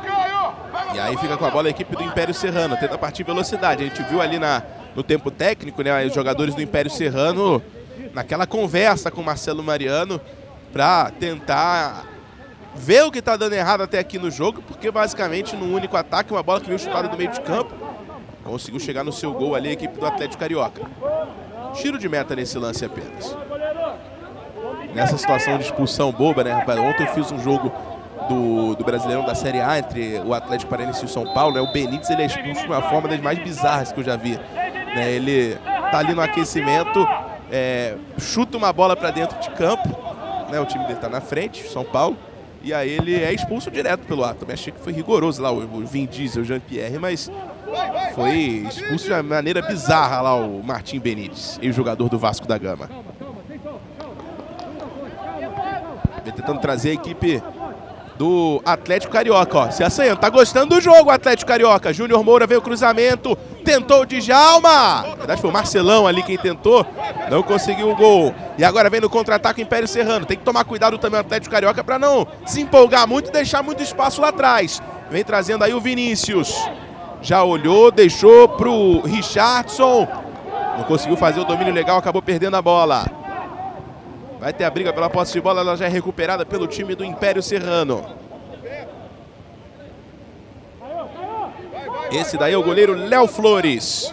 E aí fica com a bola a equipe do Império Serrano, tenta partir velocidade. A gente viu ali no tempo técnico, né, os jogadores do Império Serrano naquela conversa com o Marcelo Mariano para tentar ver o que está dando errado até aqui no jogo, porque basicamente num único ataque, uma bola que veio chutada do meio de campo, conseguiu chegar no seu gol ali a equipe do Atlético Carioca. Tiro de meta nesse lance apenas. Nessa situação de expulsão boba, né, rapaz? Ontem eu fiz um jogo do Brasileirão da Série A entre o Atlético Paranaense e o São Paulo, né? O Benítez, ele é expulso de uma forma das mais bizarras que eu já vi, né? Ele tá ali no aquecimento, chuta uma bola para dentro de campo, né? O time dele tá na frente, o São Paulo, e aí ele é expulso direto pelo ato. Também achei que foi rigoroso lá o Vin Diesel, o Jean-Pierre, mas foi expulso de uma maneira bizarra lá o Martim Benítez, ex-jogador do Vasco da Gama. Vem tentando trazer a equipe do Atlético Carioca, ó, se assanhando, tá gostando do jogo o Atlético Carioca. Júnior Moura veio o cruzamento, tentou o Djalma, na verdade foi o Marcelão ali quem tentou, não conseguiu o gol. E agora vem no contra-ataque o Império Serrano, tem que tomar cuidado também o Atlético Carioca para não se empolgar muito e deixar muito espaço lá atrás. Vem trazendo aí o Vinícius, já olhou, deixou pro Richardson, não conseguiu fazer o domínio legal, acabou perdendo a bola. Vai ter a briga pela posse de bola, ela já é recuperada pelo time do Império Serrano. Esse daí é o goleiro Léo Flores.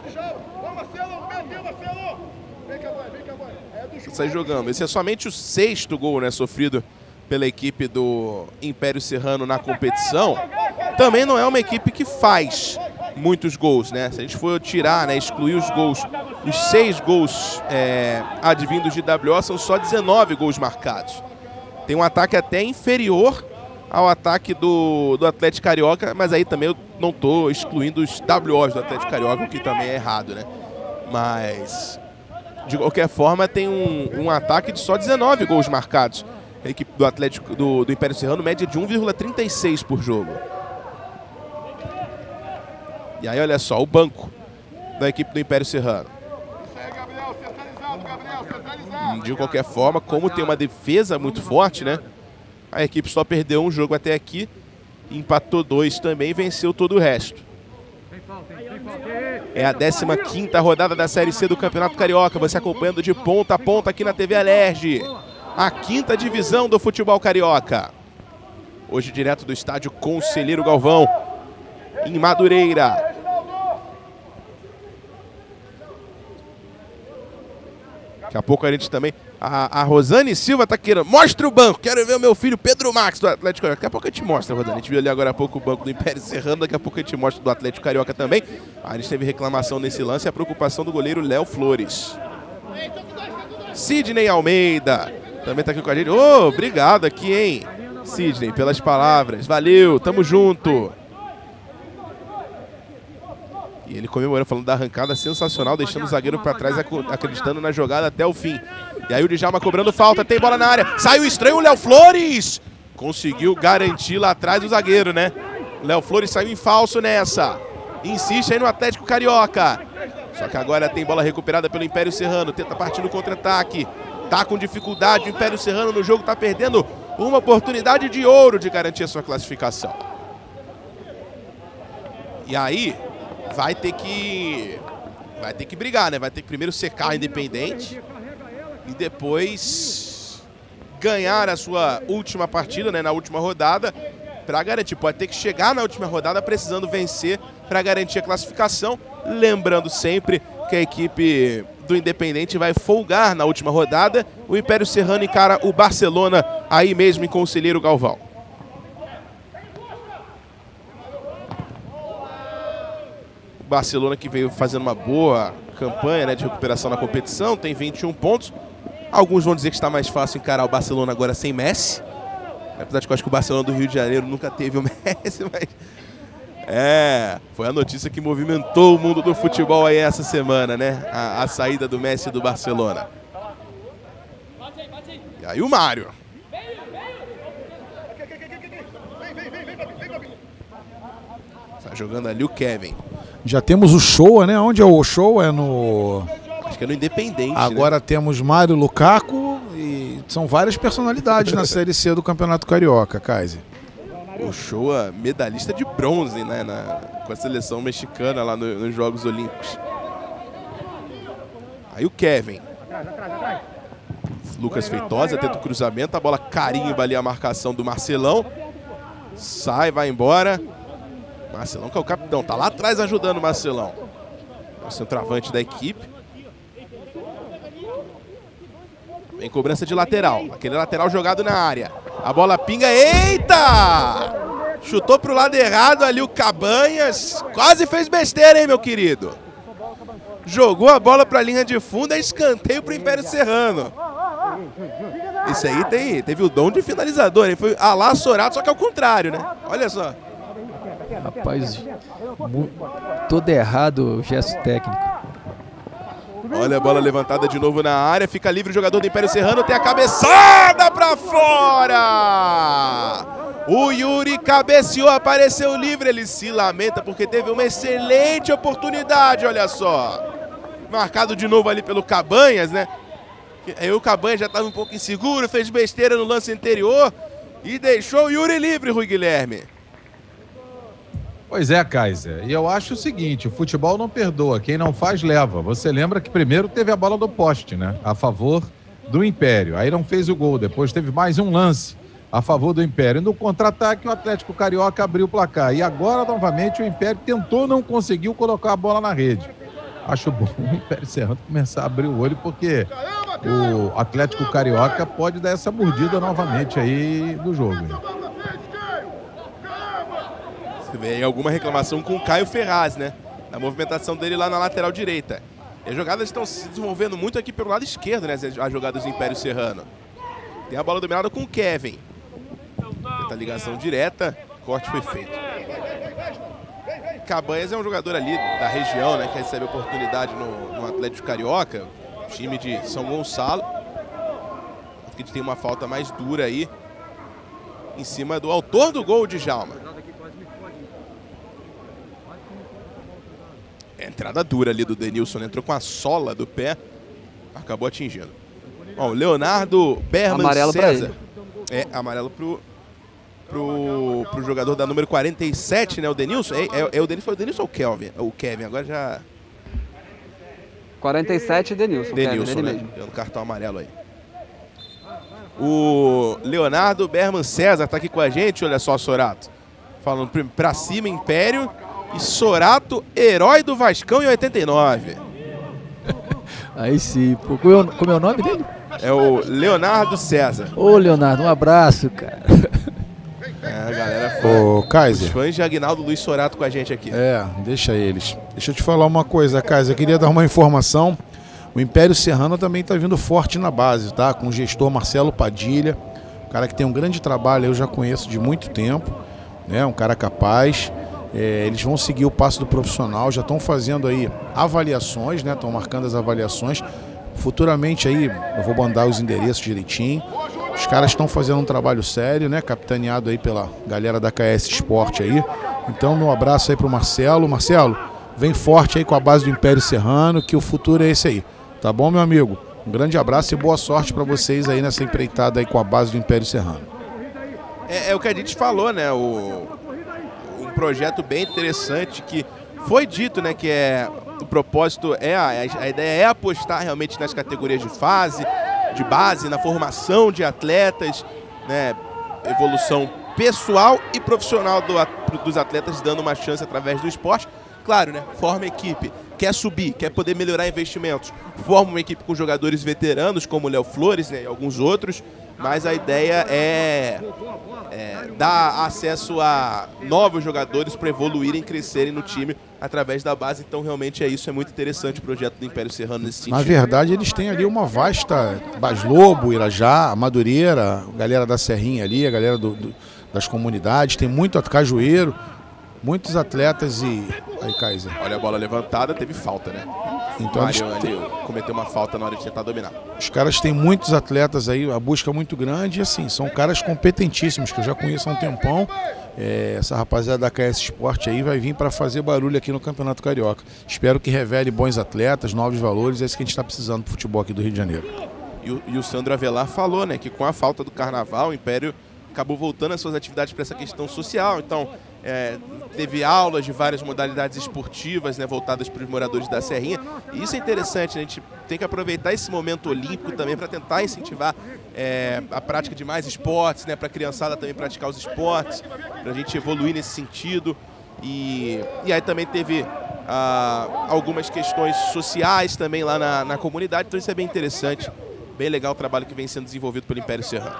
Sai jogando. Esse é somente o 6º gol, né, sofrido pela equipe do Império Serrano na competição. Também não é uma equipe que faz muitos gols, né? Se a gente for tirar, né, excluir os gols, os 6 gols advindos de WO, são só 19 gols marcados. Tem um ataque até inferior ao ataque do Atlético Carioca, mas aí também eu não estou excluindo os WOs do Atlético Carioca, o que também é errado, né? Mas, de qualquer forma, tem um ataque de só 19 gols marcados. A equipe do Atlético do Império Serrano, média de 1,36 por jogo. E aí, olha só, o banco da equipe do Império Serrano. De qualquer forma, como tem uma defesa muito forte, né? A equipe só perdeu um jogo até aqui, empatou 2 também e venceu todo o resto. É a 15ª rodada da Série C do Campeonato Carioca. Você acompanhando de ponta a ponta aqui na TV Alerj. A 5ª divisão do futebol carioca. Hoje direto do estádio Conselheiro Galvão, em Madureira. Daqui a pouco a gente também... A Rosane Silva tá querendo... Mostra o banco, quero ver o meu filho Pedro Max do Atlético Carioca. Daqui a pouco a gente mostra, Rosane. A gente viu ali agora há pouco o banco do Império Serrano. Daqui a pouco a gente mostra do Atlético Carioca também. A gente teve reclamação nesse lance e a preocupação do goleiro Léo Flores. Sidney Almeida também tá aqui com a gente. Ô, obrigado aqui, hein, Sidney, pelas palavras. Valeu, tamo junto. E ele comemorou, falando da arrancada sensacional, deixando o zagueiro para trás, acreditando na jogada até o fim. E aí o Djalma cobrando falta, tem bola na área. Saiu estranho o Léo Flores. Conseguiu garantir lá atrás o zagueiro, né? Léo Flores saiu em falso nessa. Insiste aí no Atlético Carioca. Só que agora tem bola recuperada pelo Império Serrano. Tenta partir no contra-ataque. Tá com dificuldade. O Império Serrano no jogo tá perdendo uma oportunidade de ouro de garantir a sua classificação. E aí... vai ter que brigar, né? Vai ter que primeiro secar a Independente e depois ganhar a sua última partida, né? Na última rodada, para garantir. Pode ter que chegar na última rodada precisando vencer para garantir a classificação. Lembrando sempre que a equipe do Independente vai folgar na última rodada. O Império Serrano encara o Barcelona aí mesmo em Conselheiro Galvão. Barcelona que veio fazendo uma boa campanha, né, de recuperação na competição, tem 21 pontos. Alguns vão dizer que está mais fácil encarar o Barcelona agora sem Messi. Apesar de que eu acho que o Barcelona do Rio de Janeiro nunca teve o Messi, mas... foi a notícia que movimentou o mundo do futebol aí essa semana, né? A saída do Messi do Barcelona. E aí o Mário. Está jogando ali o Kevin.
Já temos o Showa, né? Onde é o Showa? É no...
acho que é no Independente,
agora, né? Temos Mário Lukaku e são várias personalidades na Série C do Campeonato Carioca, Kaiser.
O Shoa, medalhista de bronze, né, com a seleção mexicana lá nos Jogos Olímpicos. Aí o Kevin. Lucas Feitosa tenta o cruzamento, a bola carimba ali a marcação do Marcelão. Sai, vai embora. Marcelão que é o capitão, tá lá atrás ajudando o Marcelão. É o centroavante da equipe. Vem cobrança de lateral, aquele lateral jogado na área. A bola pinga, eita! Chutou pro lado errado ali o Cabanhas. Quase fez besteira, hein, meu querido? Jogou a bola pra linha de fundo, é escanteio pro Império Serrano. Esse aí teve o dom de finalizador, hein? Foi a lá Sorato, só que é o contrário, né? Olha só.
Rapaz, todo errado o gesto técnico.
Olha a bola levantada de novo na área, fica livre o jogador do Império Serrano, tem a cabeçada pra fora! O Yuri cabeceou, apareceu livre, ele se lamenta porque teve uma excelente oportunidade, olha só. Marcado de novo ali pelo Cabanhas, né? Aí o Cabanhas já estava um pouco inseguro, fez besteira no lance anterior e deixou o Yuri livre, Rui Guilherme.
Pois é, Kaiser. E eu acho o seguinte, o futebol não perdoa, quem não faz leva. Você lembra que primeiro teve a bola do poste, né? A favor do Império. Aí não fez o gol, depois teve mais um lance a favor do Império. No contra-ataque o Atlético Carioca abriu o placar. E agora novamente o Império tentou, não conseguiu colocar a bola na rede. Acho bom o Império Serrano começar a abrir o olho, porque o Atlético Carioca pode dar essa mordida novamente aí do jogo.
Você vê aí alguma reclamação com o Caio Ferraz, né? Na movimentação dele lá na lateral direita. E as jogadas estão se desenvolvendo muito aqui pelo lado esquerdo, né? As jogadas do Império Serrano. Tem a bola dominada com o Kevin. Tenta a ligação direta, corte foi feito. Cabanhas é um jogador ali da região, né? Que recebe oportunidade no Atlético Carioca, time de São Gonçalo. Que tem uma falta mais dura aí em cima do autor do gol, de Djalma. Entrada dura ali do Denilson, né? Entrou com a sola do pé, acabou atingindo. Ó, o Leonardo Berman
amarelo
César. Amarelo pro jogador da número 47, né? O Denilson. O Denilson, foi o Denilson ou o Kevin? Agora já...
47, Denilson.
Denilson,
Kevin,
né?
mesmo.
Deu no cartão amarelo aí. O Leonardo Berman César tá aqui com a gente, olha só, Sorato. Falando pra cima, Império. E Sorato, herói do Vascão em 89.
Aí sim. Pô, como é o nome dele?
É o Leonardo César.
Ô, Leonardo, um abraço, cara.
A galera
Ô, Kaiser.
Os fãs de Aguinaldo Luiz Sorato com a gente aqui.
Deixa eles. Deixa eu te falar uma coisa, Kaiser. Eu queria dar uma informação. O Império Serrano também está vindo forte na base, tá? Com o gestor Marcelo Padilha. Um cara que tem um grande trabalho, eu já conheço de muito tempo. Né? Um cara capaz. Eles vão seguir o passo do profissional, já estão fazendo aí avaliações, né? Estão marcando as avaliações. Futuramente aí eu vou mandar os endereços direitinho. Os caras estão fazendo um trabalho sério, né? Capitaneado aí pela galera da KS Sport aí. Então, meu abraço aí pro Marcelo. Marcelo, vem forte aí com a base do Império Serrano, que o futuro é esse aí. Tá bom, meu amigo? Um grande abraço e boa sorte para vocês aí nessa empreitada aí com a base do Império Serrano.
É o que a gente falou, né? Um projeto bem interessante que foi dito, né? Que o propósito a ideia é apostar realmente nas categorias de base, na formação de atletas, né? Evolução pessoal e profissional dos atletas, dando uma chance através do esporte. Claro, né? Forma equipe, quer subir, quer poder melhorar investimentos, forma uma equipe com jogadores veteranos como o Léo Flores, né? E alguns outros, mas a ideia é dar acesso a novos jogadores para evoluírem, crescerem no time através da base. Então realmente é muito interessante o projeto do Império Serrano nesse sentido.
Na verdade eles têm ali uma vasta Bas Lobo, Irajá, Madureira, a galera da Serrinha ali, a galera das comunidades, tem muito Cajueiro, muitos atletas e... Aí, Kaiser.
Olha a bola levantada, teve falta, né?
Então
cometeu uma falta na hora de tentar dominar.
Os caras têm muitos atletas aí, a busca é muito grande e assim, são caras competentíssimos, que eu já conheço há um tempão. Essa rapaziada da KS Sport aí vai vir para fazer barulho aqui no Campeonato Carioca. Espero que revele bons atletas, novos valores, é isso que a gente está precisando pro futebol aqui do Rio de Janeiro.
E o Sandro Avelar falou, né, que com a falta do Carnaval, o Império acabou voltando às suas atividades para essa questão social. Então, teve aulas de várias modalidades esportivas, né, voltadas para os moradores da Serrinha. E isso é interessante, né? A gente tem que aproveitar esse momento olímpico também para tentar incentivar a prática de mais esportes, né, para a criançada também praticar os esportes, para a gente evoluir nesse sentido. E aí também teve algumas questões sociais também lá na comunidade, então isso é bem interessante, bem legal o trabalho que vem sendo desenvolvido pelo Império Serrano.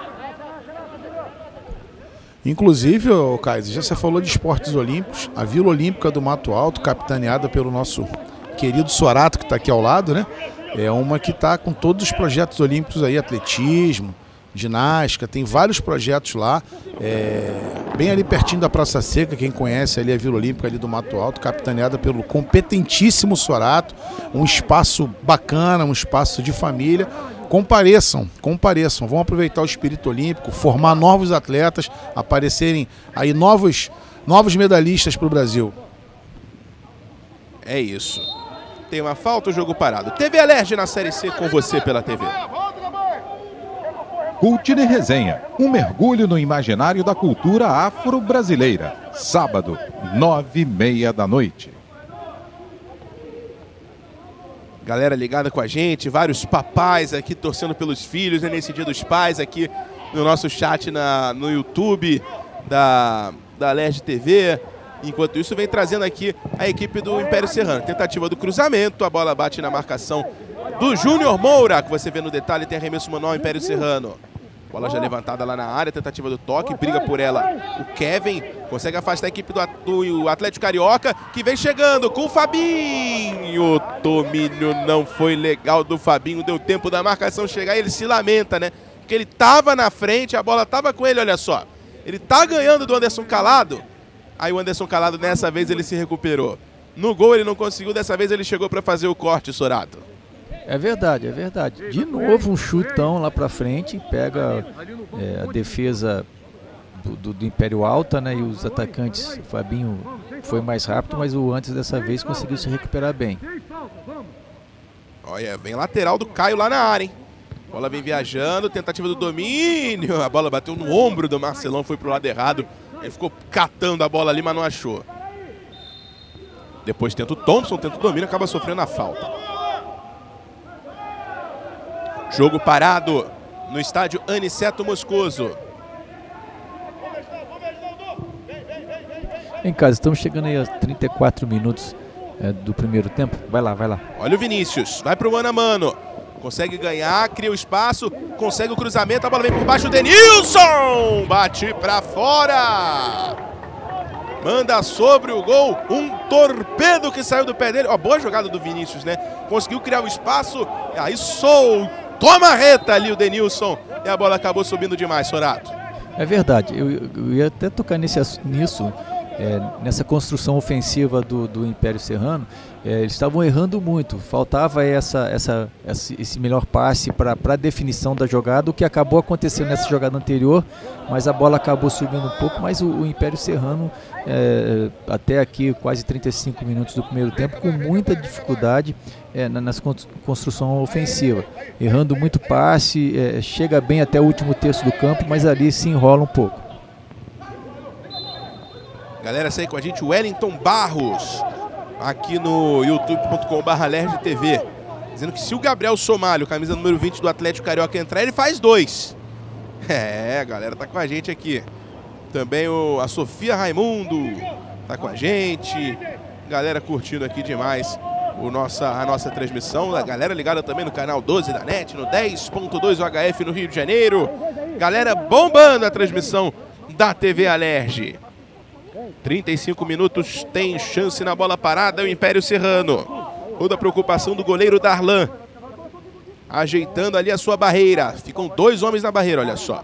Inclusive, Kaiser, já você falou de esportes olímpicos, a Vila Olímpica do Mato Alto, capitaneada pelo nosso querido Sorato, que está aqui ao lado, né? É uma que está com todos os projetos olímpicos aí, atletismo, ginástica, tem vários projetos lá, bem ali pertinho da Praça Seca, quem conhece ali a Vila Olímpica ali do Mato Alto, capitaneada pelo competentíssimo Sorato, um espaço bacana, um espaço de família. Compareçam, vão aproveitar o espírito olímpico, formar novos atletas, aparecerem aí novos medalhistas para o Brasil.
É isso. Tem uma falta, o jogo parado. TV Alerj na Série C com você pela TV.
Cultine Resenha, um mergulho no imaginário da cultura afro-brasileira. Sábado, 9h30 da noite.
Galera ligada com a gente, vários papais aqui torcendo pelos filhos, né, nesse Dia dos Pais, aqui no nosso chat no YouTube da Alerj TV. Enquanto isso, vem trazendo aqui a equipe do Império Serrano. Tentativa do cruzamento, a bola bate na marcação do Júnior Moura, que você vê no detalhe, tem arremesso manual Império Serrano. Bola já levantada lá na área, tentativa do toque, briga por ela o Kevin, consegue afastar a equipe do Atlético Carioca, que vem chegando com o Fabinho. O domínio não foi legal do Fabinho, deu tempo da marcação chegar e ele se lamenta, né? Porque ele tava na frente, a bola tava com ele, olha só. Ele tá ganhando do Anderson Calado, aí o Anderson Calado dessa vez ele se recuperou. No gol ele não conseguiu, dessa vez ele chegou para fazer o corte, Sorato.
É verdade, é verdade. De novo um chutão lá pra frente, pega a defesa do Império Alta, né? E os atacantes, o Fabinho foi mais rápido, mas o antes dessa vez conseguiu se recuperar bem.
Olha, vem lateral do Caio lá na área, hein? Bola vem viajando, tentativa do domínio, a bola bateu no ombro do Marcelão, foi pro lado errado. Ele ficou catando a bola ali, mas não achou. Depois tenta o Thompson, tenta o domínio, acaba sofrendo a falta. Jogo parado no estádio Aniceto Moscoso.
Em casa, estamos chegando aí a 34 minutos do primeiro tempo. Vai lá, vai lá.
Olha o Vinícius, vai pro mano a mano. Consegue ganhar, cria o espaço, consegue o cruzamento, a bola vem por baixo, o Denilson! Bate pra fora! Manda sobre o gol, um torpedo que saiu do pé dele. Ó, boa jogada do Vinícius, né? Conseguiu criar o espaço, aí soltou. Toma a reta ali o Denilson e a bola acabou subindo demais, Sorato.
É verdade, eu ia até tocar nisso, nessa construção ofensiva do Império Serrano. Eles estavam errando muito, faltava esse melhor passe para a definição da jogada, o que acabou acontecendo nessa jogada anterior, mas a bola acabou subindo um pouco, mas o Império Serrano, até aqui quase 35 minutos do primeiro tempo, com muita dificuldade na construção ofensiva, errando muito passe, chega bem até o último terço do campo, mas ali se enrola um pouco.
Galera, segue com a gente o Wellington Barros, aqui no youtube.com/alerjtv, dizendo que se o Gabriel Somalho, camisa número 20 do Atlético Carioca, entrar, ele faz 2. A galera tá com a gente aqui. Também a Sofia Raimundo tá com a gente. Galera curtindo aqui demais a nossa transmissão. A galera ligada também no canal 12 da NET, no 10.2 UHF no Rio de Janeiro. Galera bombando a transmissão da TV Alerj. 35 minutos, tem chance na bola parada o Império Serrano. Toda a preocupação do goleiro Darlan. Ajeitando ali a sua barreira. Ficam 2 homens na barreira, olha só.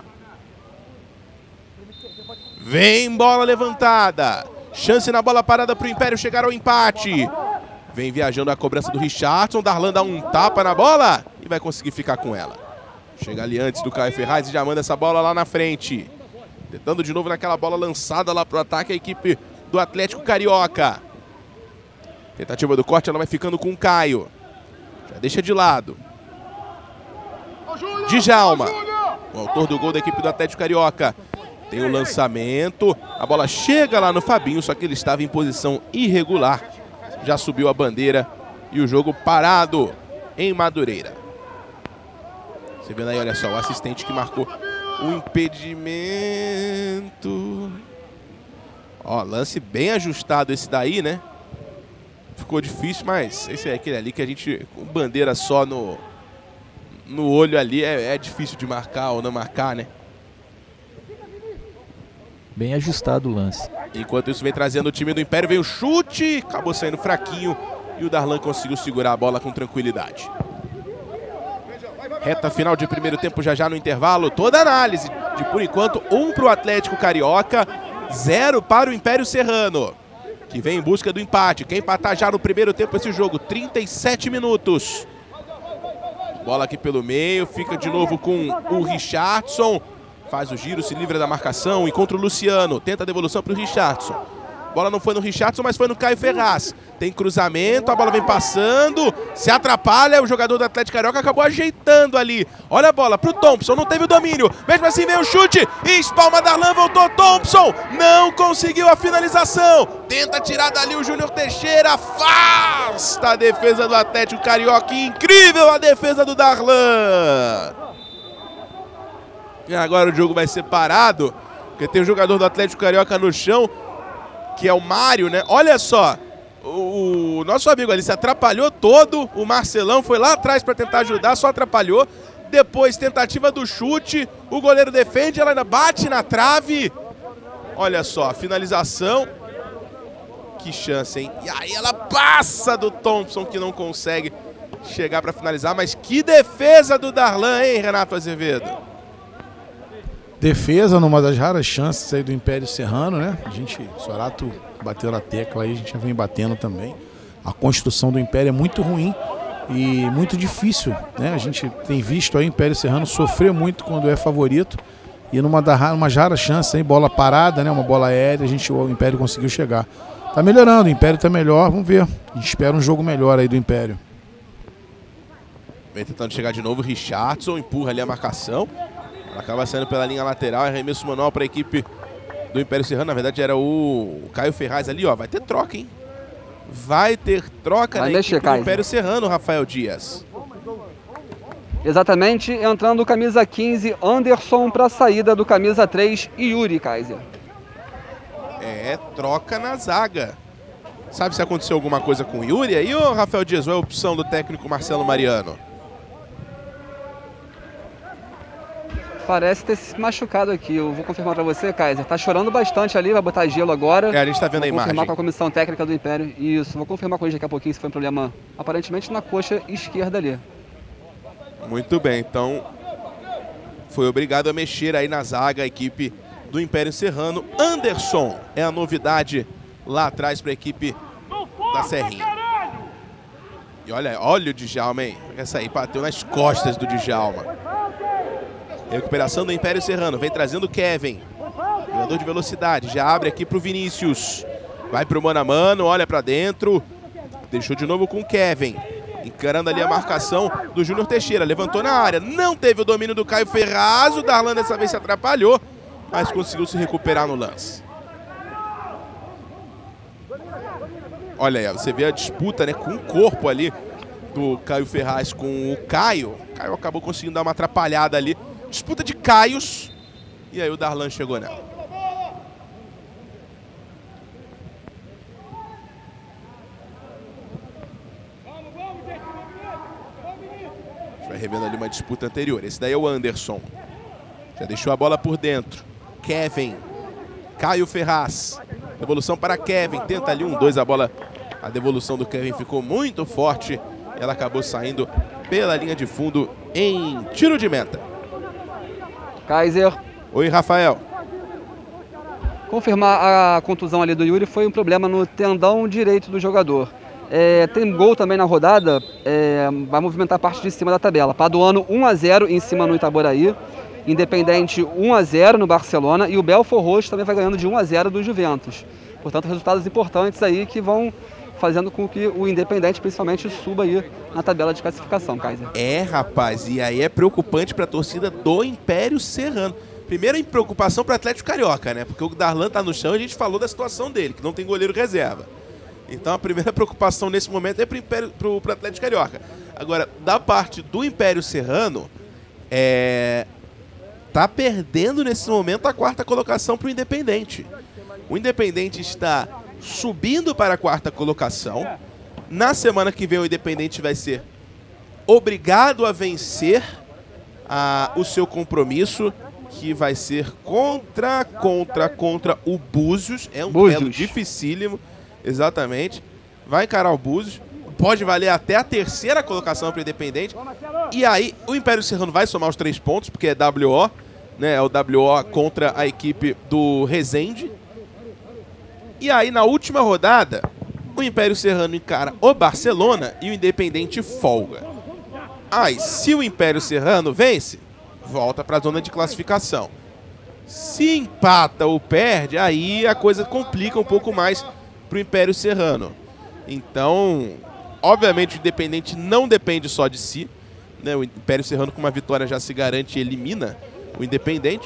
Vem bola levantada. Chance na bola parada para o Império chegar ao empate. Vem viajando a cobrança do Richardson. Darlan dá um tapa na bola e vai conseguir ficar com ela. Chega ali antes do Caio Ferraz e já manda essa bola lá na frente. Tentando de novo naquela bola lançada lá para o ataque a equipe do Atlético Carioca. Tentativa do corte, ela vai ficando com o Caio. Já deixa de lado. Djalma, o autor do gol da equipe do Atlético Carioca. Tem o lançamento, a bola chega lá no Fabinho, só que ele estava em posição irregular. Já subiu a bandeira e o jogo parado em Madureira. Você vendo aí, olha só, o assistente que marcou o impedimento. Ó, lance bem ajustado esse daí, né? Ficou difícil, mas esse é aquele ali que a gente, com bandeira só no olho ali, é difícil de marcar ou não marcar, né?
Bem ajustado o lance.
Enquanto isso vem trazendo o time do Império, vem o chute, acabou saindo fraquinho e o Darlan conseguiu segurar a bola com tranquilidade. Reta final de primeiro tempo, já no intervalo, toda a análise de, por enquanto, 1 para o Atlético Carioca, 0 para o Império Serrano, que vem em busca do empate. Quer empatar já no primeiro tempo esse jogo, 37 minutos. Bola aqui pelo meio, fica de novo com o Richardson. Faz o giro, se livra da marcação, encontra o Luciano, tenta a devolução para o Richardson. Bola não foi no Richardson, mas foi no Caio Ferraz. Tem cruzamento, a bola vem passando, se atrapalha, o jogador do Atlético Carioca acabou ajeitando ali. Olha a bola pro Thompson, não teve o domínio, mesmo assim vem o chute, espalma Darlan, voltou Thompson, não conseguiu a finalização. Tenta tirar dali o Júnior Teixeira, afasta a defesa do Atlético Carioca, incrível a defesa do Darlan. E agora o jogo vai ser parado, porque tem o jogador do Atlético Carioca no chão, que é o Mário, né? Olha só, o nosso amigo ali se atrapalhou todo, o Marcelão foi lá atrás para tentar ajudar, só atrapalhou. Depois, tentativa do chute, o goleiro defende, ela ainda bate na trave. Olha só, a finalização. Que chance, hein? E aí ela passa do Thompson, que não consegue chegar para finalizar. Mas que defesa do Darlan, hein, Renato Azevedo?
Defesa numa das raras chances aí do Império Serrano, né? O Sorato bateu na tecla aí, a gente já vem batendo também. A construção do Império é muito ruim e muito difícil, né? A gente tem visto aí o Império Serrano sofrer muito quando é favorito. E numa das raras chances aí, bola parada, né? Uma bola aérea, o Império conseguiu chegar. Tá melhorando, o Império tá melhor, vamos ver. A gente espera um jogo melhor aí do Império.
Vem tentando chegar de novo, Richardson empurra ali a marcação. Acaba saindo pela linha lateral, arremesso manual para a equipe do Império Serrano. Na verdade era o Caio Ferraz ali, ó. Vai ter troca, hein? Vai ter troca na equipe do Império Serrano, Rafael Dias.
Exatamente, entrando o camisa 15, Anderson, para a saída do camisa 3, Yuri, Kaiser.
É, troca na zaga. Sabe se aconteceu alguma coisa com o Yuri aí, ou Rafael Dias, ou é a opção do técnico Marcelo Mariano?
Parece ter se machucado aqui, eu vou confirmar para você, Kaiser. Tá chorando bastante ali, vai botar gelo agora.
É, a gente tá vendo a imagem.
Vou confirmar com a comissão técnica do Império. Isso, vou confirmar com ele daqui a pouquinho se foi um problema, aparentemente, na coxa esquerda ali.
Muito bem, então foi obrigado a mexer aí na zaga a equipe do Império Serrano. Anderson é a novidade lá atrás para a equipe da Serrinha. E olha o Djalma, hein? Essa aí bateu nas costas do Djalma. Recuperação do Império Serrano, vem trazendo o Kevin, jogador de velocidade, já abre aqui para o Vinícius. Vai para o mano a mano, olha para dentro, deixou de novo com o Kevin. Encarando ali a marcação do Júnior Teixeira, levantou na área, não teve o domínio do Caio Ferraz, o Darlan dessa vez se atrapalhou, mas conseguiu se recuperar no lance. Olha aí, você vê a disputa, né, com o corpo ali do Caio Ferraz com o Caio. O Caio acabou conseguindo dar uma atrapalhada ali. Disputa de Caios. E aí o Darlan chegou nela. A gente vai revendo ali uma disputa anterior. Esse daí é o Anderson. Já deixou a bola por dentro. Kevin. Caio Ferraz. Devolução para Kevin. Tenta ali 1-2 a bola. A devolução do Kevin ficou muito forte. Ela acabou saindo pela linha de fundo em tiro de meta.
Kaiser.
Oi, Rafael.
Confirmar a contusão ali do Yuri, foi um problema no tendão direito do jogador. Tem gol também na rodada, vai movimentar a parte de cima da tabela. Paduano 1-0 em cima no Itaboraí. Independente 1-0 no Barcelona. E o Belfort Roxo também vai ganhando de 1-0 do Juventus. Portanto, resultados importantes aí que vão fazendo com que o Independente, principalmente, suba aí na tabela de classificação, Kaiser.
Rapaz, e aí é preocupante para a torcida do Império Serrano. Primeira preocupação para o Atlético Carioca, né? Porque o Darlan tá no chão e a gente falou da situação dele, que não tem goleiro reserva. Então a primeira preocupação nesse momento é pro Atlético Carioca. Agora, da parte do Império Serrano, tá perdendo nesse momento a 4ª colocação pro Independente. O Independente está subindo para a 4ª colocação. Na semana que vem o Independente vai ser obrigado a vencer o seu compromisso, que vai ser contra o Búzios. É um duelo dificílimo, exatamente. Vai encarar o Búzios. Pode valer até a 3ª colocação para o Independente. E aí o Império Serrano vai somar os 3 pontos, porque é WO, né? É o WO contra a equipe do Resende. E aí na última rodada, o Império Serrano encara o Barcelona e o Independente folga. Aí, se o Império Serrano vence, volta para a zona de classificação. Se empata ou perde, aí a coisa complica um pouco mais para o Império Serrano. Então, obviamente, o Independente não depende só de si, né? O Império Serrano, com uma vitória, já se garante e elimina o Independente.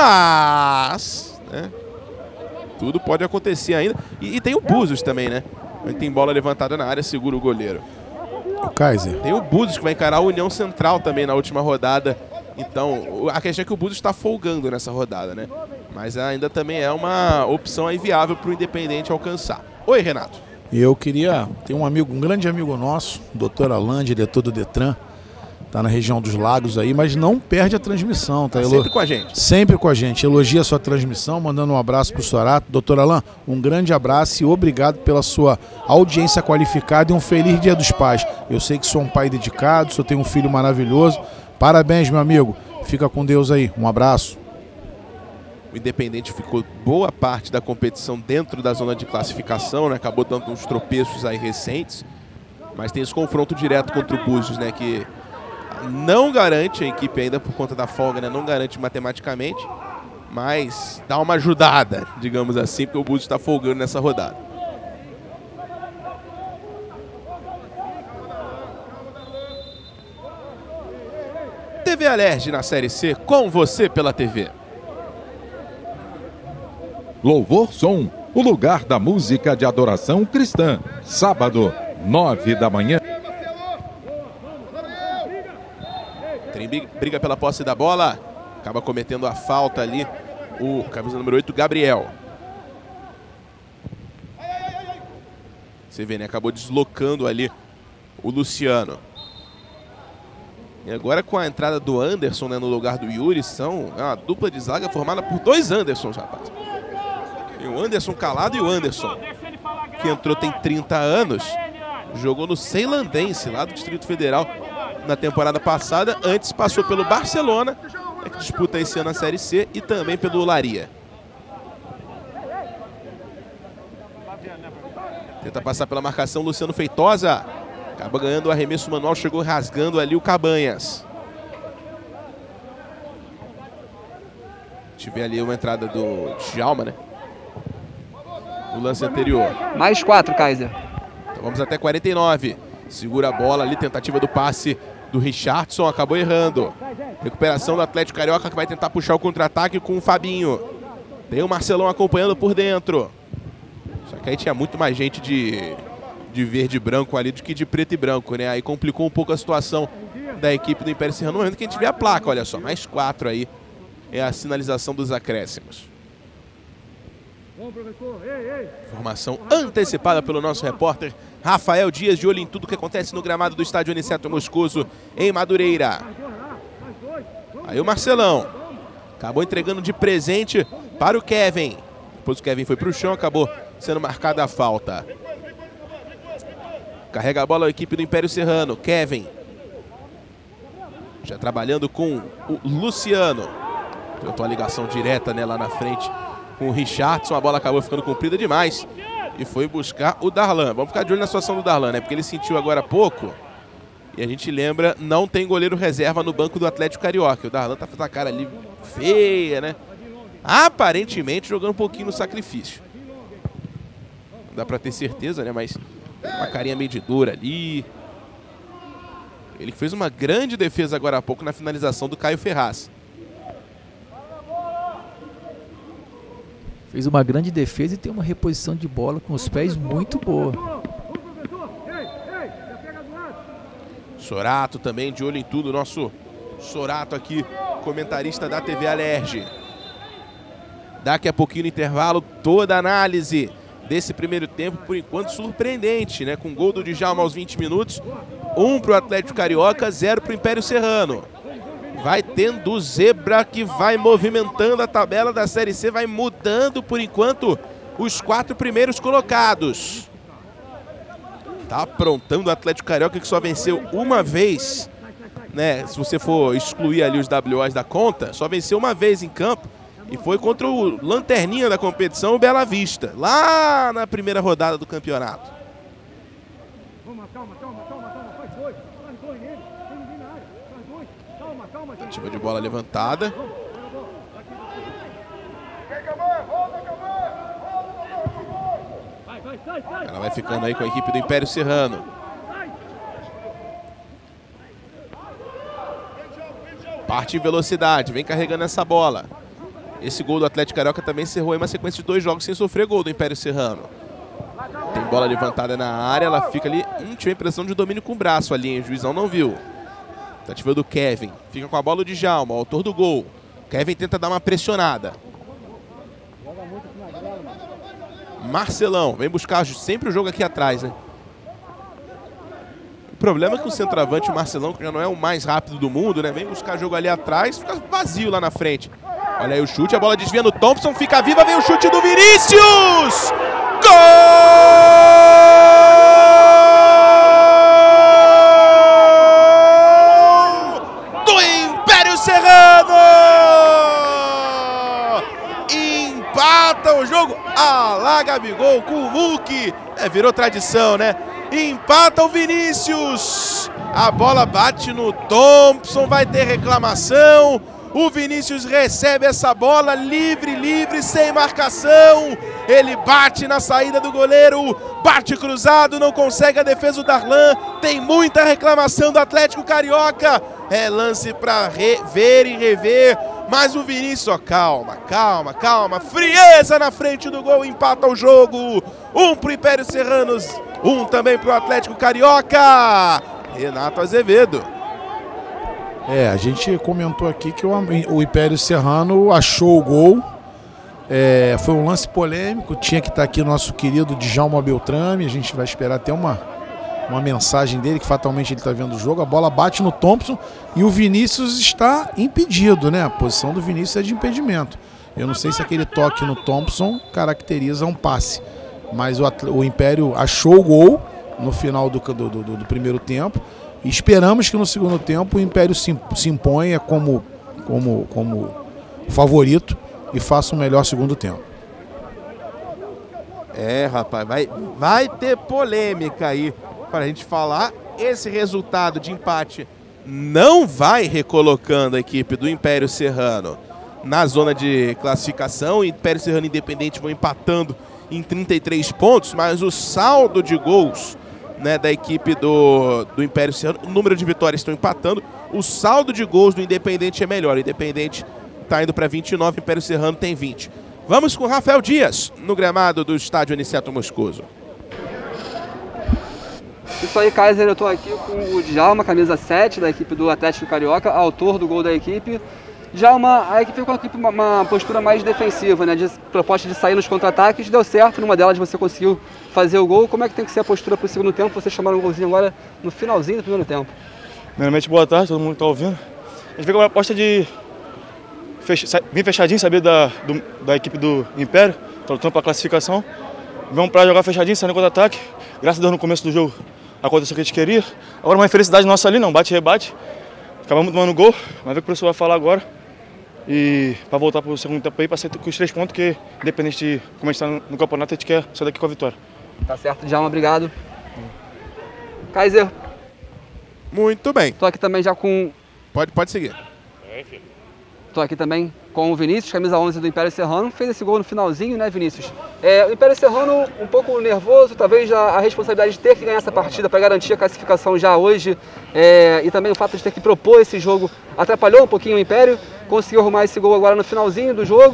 Mas, né, tudo pode acontecer ainda. E tem o Búzios também, né? Tem bola levantada na área, segura o goleiro.
O Kaiser.
Tem o Búzios, que vai encarar a União Central também na última rodada. Então, a questão é que o Búzios está folgando nessa rodada, né? Mas ainda também é uma opção aí viável para o Independente alcançar. Oi, Renato.
Eu queria ter um grande amigo nosso, Dr. Alain, diretor do Detran, tá na região dos Lagos aí, mas não perde a transmissão, tá?
Sempre com a gente.
Sempre com a gente. Elogia a sua transmissão, mandando um abraço pro Sorato. Doutor Alain, um grande abraço e obrigado pela sua audiência qualificada e um feliz Dia dos Pais. Eu sei que sou um pai dedicado, só tenho um filho maravilhoso. Parabéns, meu amigo. Fica com Deus aí. Um abraço.
O Independente ficou boa parte da competição dentro da zona de classificação, né? Acabou dando uns tropeços aí recentes, mas tem esse confronto direto contra o Búzios, né? Que não garante a equipe ainda por conta da folga, né? Não garante matematicamente, mas dá uma ajudada, digamos assim, porque o Búzios está folgando nessa rodada. TV Alerj na Série C, com você pela TV.
Louvor Som, o lugar da música de adoração cristã. Sábado, 9 da manhã.
Trem briga pela posse da bola. Acaba cometendo a falta ali o camisa número 8, Gabriel. Você vê, né? Acabou deslocando ali o Luciano. E agora com a entrada do Anderson, né, no lugar do Yuri, são uma dupla de zaga formada por 2 Andersons, rapaz. E o Anderson Calado e o Anderson, que entrou tem 30 anos, jogou no Ceilandense, lá do Distrito Federal, na temporada passada. Antes passou pelo Barcelona, que disputa esse ano a Série C, e também pelo Olaria. Tenta passar pela marcação Luciano Feitosa. Acaba ganhando o arremesso manual, chegou rasgando ali o Cabanhas. Tive ali uma entrada do Djalma, né? No lance anterior.
Mais 4, Kaiser.
Então vamos até 49. Segura a bola ali, tentativa do passe do Richardson, acabou errando. Recuperação do Atlético Carioca, que vai tentar puxar o contra-ataque com o Fabinho. Tem o Marcelão acompanhando por dentro. Só que aí tinha muito mais gente de verde e branco ali do que de preto e branco, né? Aí complicou um pouco a situação da equipe do Império Serrano. No momento que a gente vê a placa, olha só, mais 4 aí. É a sinalização dos acréscimos. Informação antecipada pelo nosso repórter Rafael Dias, de olho em tudo que acontece no gramado do estádio Aniceto Moscoso, em Madureira. Aí o Marcelão acabou entregando de presente para o Kevin. Depois o Kevin foi para o chão, acabou sendo marcada a falta. Carrega a bola a equipe do Império Serrano. Kevin. Já trabalhando com o Luciano. Tentou a ligação direta, né, lá na frente com o Richardson. A bola acabou ficando comprida demais. E foi buscar o Darlan. Vamos ficar de olho na situação do Darlan, né? Porque ele sentiu agora há pouco. E a gente lembra, não tem goleiro reserva no banco do Atlético Carioca. O Darlan tá com a cara ali feia, né? Aparentemente jogando um pouquinho no sacrifício. Não dá pra ter certeza, né? Mas uma carinha meio de dor ali. Ele fez uma grande defesa agora há pouco na finalização do Caio Ferraz.
Fez uma grande defesa e tem uma reposição de bola com os pés muito boa.
Sorato também de olho em tudo, nosso Sorato aqui, comentarista da TV Alerj. Daqui a pouquinho no intervalo, toda a análise desse primeiro tempo, por enquanto surpreendente, né? Com gol do Djalma aos 20 minutos, 1 para o Atlético Carioca, 0 para o Império Serrano. Vai tendo zebra que vai movimentando a tabela da Série C, vai mudando por enquanto os 4 primeiros colocados. Tá aprontando o Atlético Carioca, que só venceu uma vez, né? Se você for excluir ali os WOs da conta, só venceu uma vez em campo e foi contra o lanterninha da competição, o Bela Vista, lá na primeira rodada do campeonato. Tentativa de bola levantada. Ela vai ficando aí com a equipe do Império Serrano. Parte em velocidade, vem carregando essa bola. Esse gol do Atlético Carioca também encerrou aí uma sequência de 2 jogos sem sofrer gol do Império Serrano. Tem bola levantada na área, ela fica ali. Tive a impressão de domínio com o braço ali, hein? O juizão não viu. Tentativa do Kevin. Fica com a bola o Djalma, o autor do gol. Kevin tenta dar uma pressionada. Marcelão, vem buscar sempre o jogo aqui atrás, né? O problema é que o centroavante, o Marcelão, que já não é o mais rápido do mundo, né? Vem buscar jogo ali atrás, fica vazio lá na frente. Olha aí o chute, a bola desvia no Thompson, fica viva, vem o chute do Vinícius! Gol! Do Império Serrano! Empata o jogo. Ah lá, Gabigol com o Hulk. Virou tradição, né? Empata o Vinícius. A bola bate no Thompson, vai ter reclamação. O Vinícius recebe essa bola livre, sem marcação. Ele bate na saída do goleiro, bate cruzado, não consegue a defesa do Darlan. Tem muita reclamação do Atlético Carioca. É lance para ver e rever. Mas o Vinícius, ó, calma. Frieza na frente do gol, empata o jogo. 1 pro Império Serranos, 1 também pro Atlético Carioca. Renato Azevedo.
A gente comentou aqui que o Império Serrano achou o gol. Foi um lance polêmico, tinha que estar aqui o nosso querido Djalma Beltrame. A gente vai esperar até uma mensagem dele, que fatalmente ele está vendo o jogo. A bola bate no Thompson e o Vinícius está impedido, né? A posição do Vinícius é de impedimento. Eu não sei se aquele toque no Thompson caracteriza um passe, mas o Império achou o gol no final do primeiro tempo. E esperamos que no segundo tempo o Império se imponha como favorito e faça um melhor segundo tempo.
Rapaz, vai ter polêmica aí para a gente falar. Esse resultado de empate não vai recolocando a equipe do Império Serrano na zona de classificação. O Império Serrano e Independente vão empatando em 33 pontos, mas o saldo de gols, né, da equipe do Império Serrano, o número de vitórias estão empatando, o saldo de gols do Independente é melhor. O Independente está indo para 29, o Império Serrano tem 20. Vamos com o Rafael Dias, no gramado do estádio Aniceto Moscoso.
Isso aí, Kaiser, eu estou aqui com o Djalma, camisa 7 da equipe do Atlético Carioca, autor do gol da equipe. Djalma, a equipe com uma postura mais defensiva, né, de proposta de sair nos contra-ataques, deu certo, numa delas você conseguiu fazer o gol. Como é que tem que ser a postura para o segundo tempo? Vocês chamaram um golzinho agora no finalzinho do primeiro tempo.
Primeiramente, boa tarde, todo mundo que está ouvindo. A gente veio com uma aposta de bem fechadinho, saber da equipe do Império, tá lutando para a classificação. Vamos para jogar fechadinho, sair no contra-ataque. Graças a Deus, no começo do jogo aconteceu o que a gente queria. Agora uma infelicidade nossa ali, não bate e rebate. Acabamos tomando gol, vamos ver o que o professor vai falar agora. E para voltar para o segundo tempo aí, para sair com os 3 pontos, que independente de como a gente está no campeonato, a gente quer sair daqui com a vitória.
Tá certo, Djalma, obrigado. Kaiser.
Muito bem.
Tô aqui também já com...
Pode seguir.
Tô aqui também com o Vinícius, camisa 11 do Império Serrano. Fez esse gol no finalzinho, né, Vinícius? O Império Serrano um pouco nervoso, talvez a responsabilidade de ter que ganhar essa partida para garantir a classificação já hoje. E também o fato de ter que propor esse jogo atrapalhou um pouquinho o Império. Conseguiu arrumar esse gol agora no finalzinho do jogo.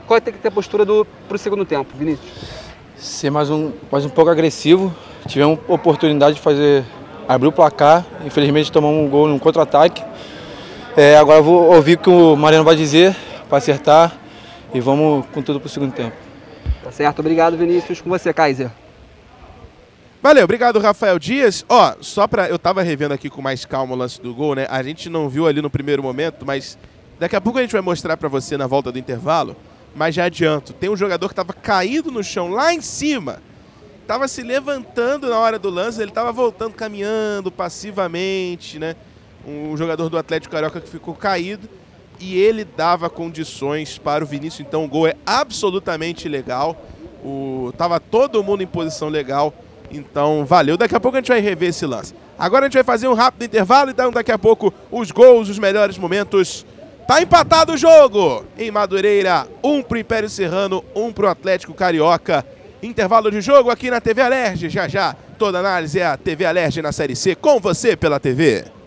Qual tem que ter a postura para o segundo tempo, Vinícius?
Ser mais um pouco agressivo. Tivemos oportunidade de abrir o placar. Infelizmente tomamos um gol no contra-ataque. Agora eu vou ouvir o que o Mariano vai dizer para acertar e vamos com tudo para o segundo tempo.
Tá certo, obrigado, Vinícius. Com você, Kaiser.
Valeu, obrigado, Rafael Dias. Eu tava revendo aqui com mais calma o lance do gol, né? A gente não viu ali no primeiro momento, mas daqui a pouco a gente vai mostrar pra você na volta do intervalo. Mas já adianto, tem um jogador que tava caído no chão lá em cima. Tava se levantando na hora do lance, ele tava voltando, caminhando passivamente, né? Um jogador do Atlético Carioca que ficou caído e ele dava condições para o Vinícius. Então o gol é absolutamente legal. Tava todo mundo em posição legal. Então, valeu. Daqui a pouco a gente vai rever esse lance. Agora a gente vai fazer um rápido intervalo, então daqui a pouco os gols, os melhores momentos. Tá empatado o jogo em Madureira. 1 pro Império Serrano, 1 pro Atlético Carioca. Intervalo de jogo aqui na TV Alerj. Já, toda análise é a TV Alerj na Série C, com você pela TV.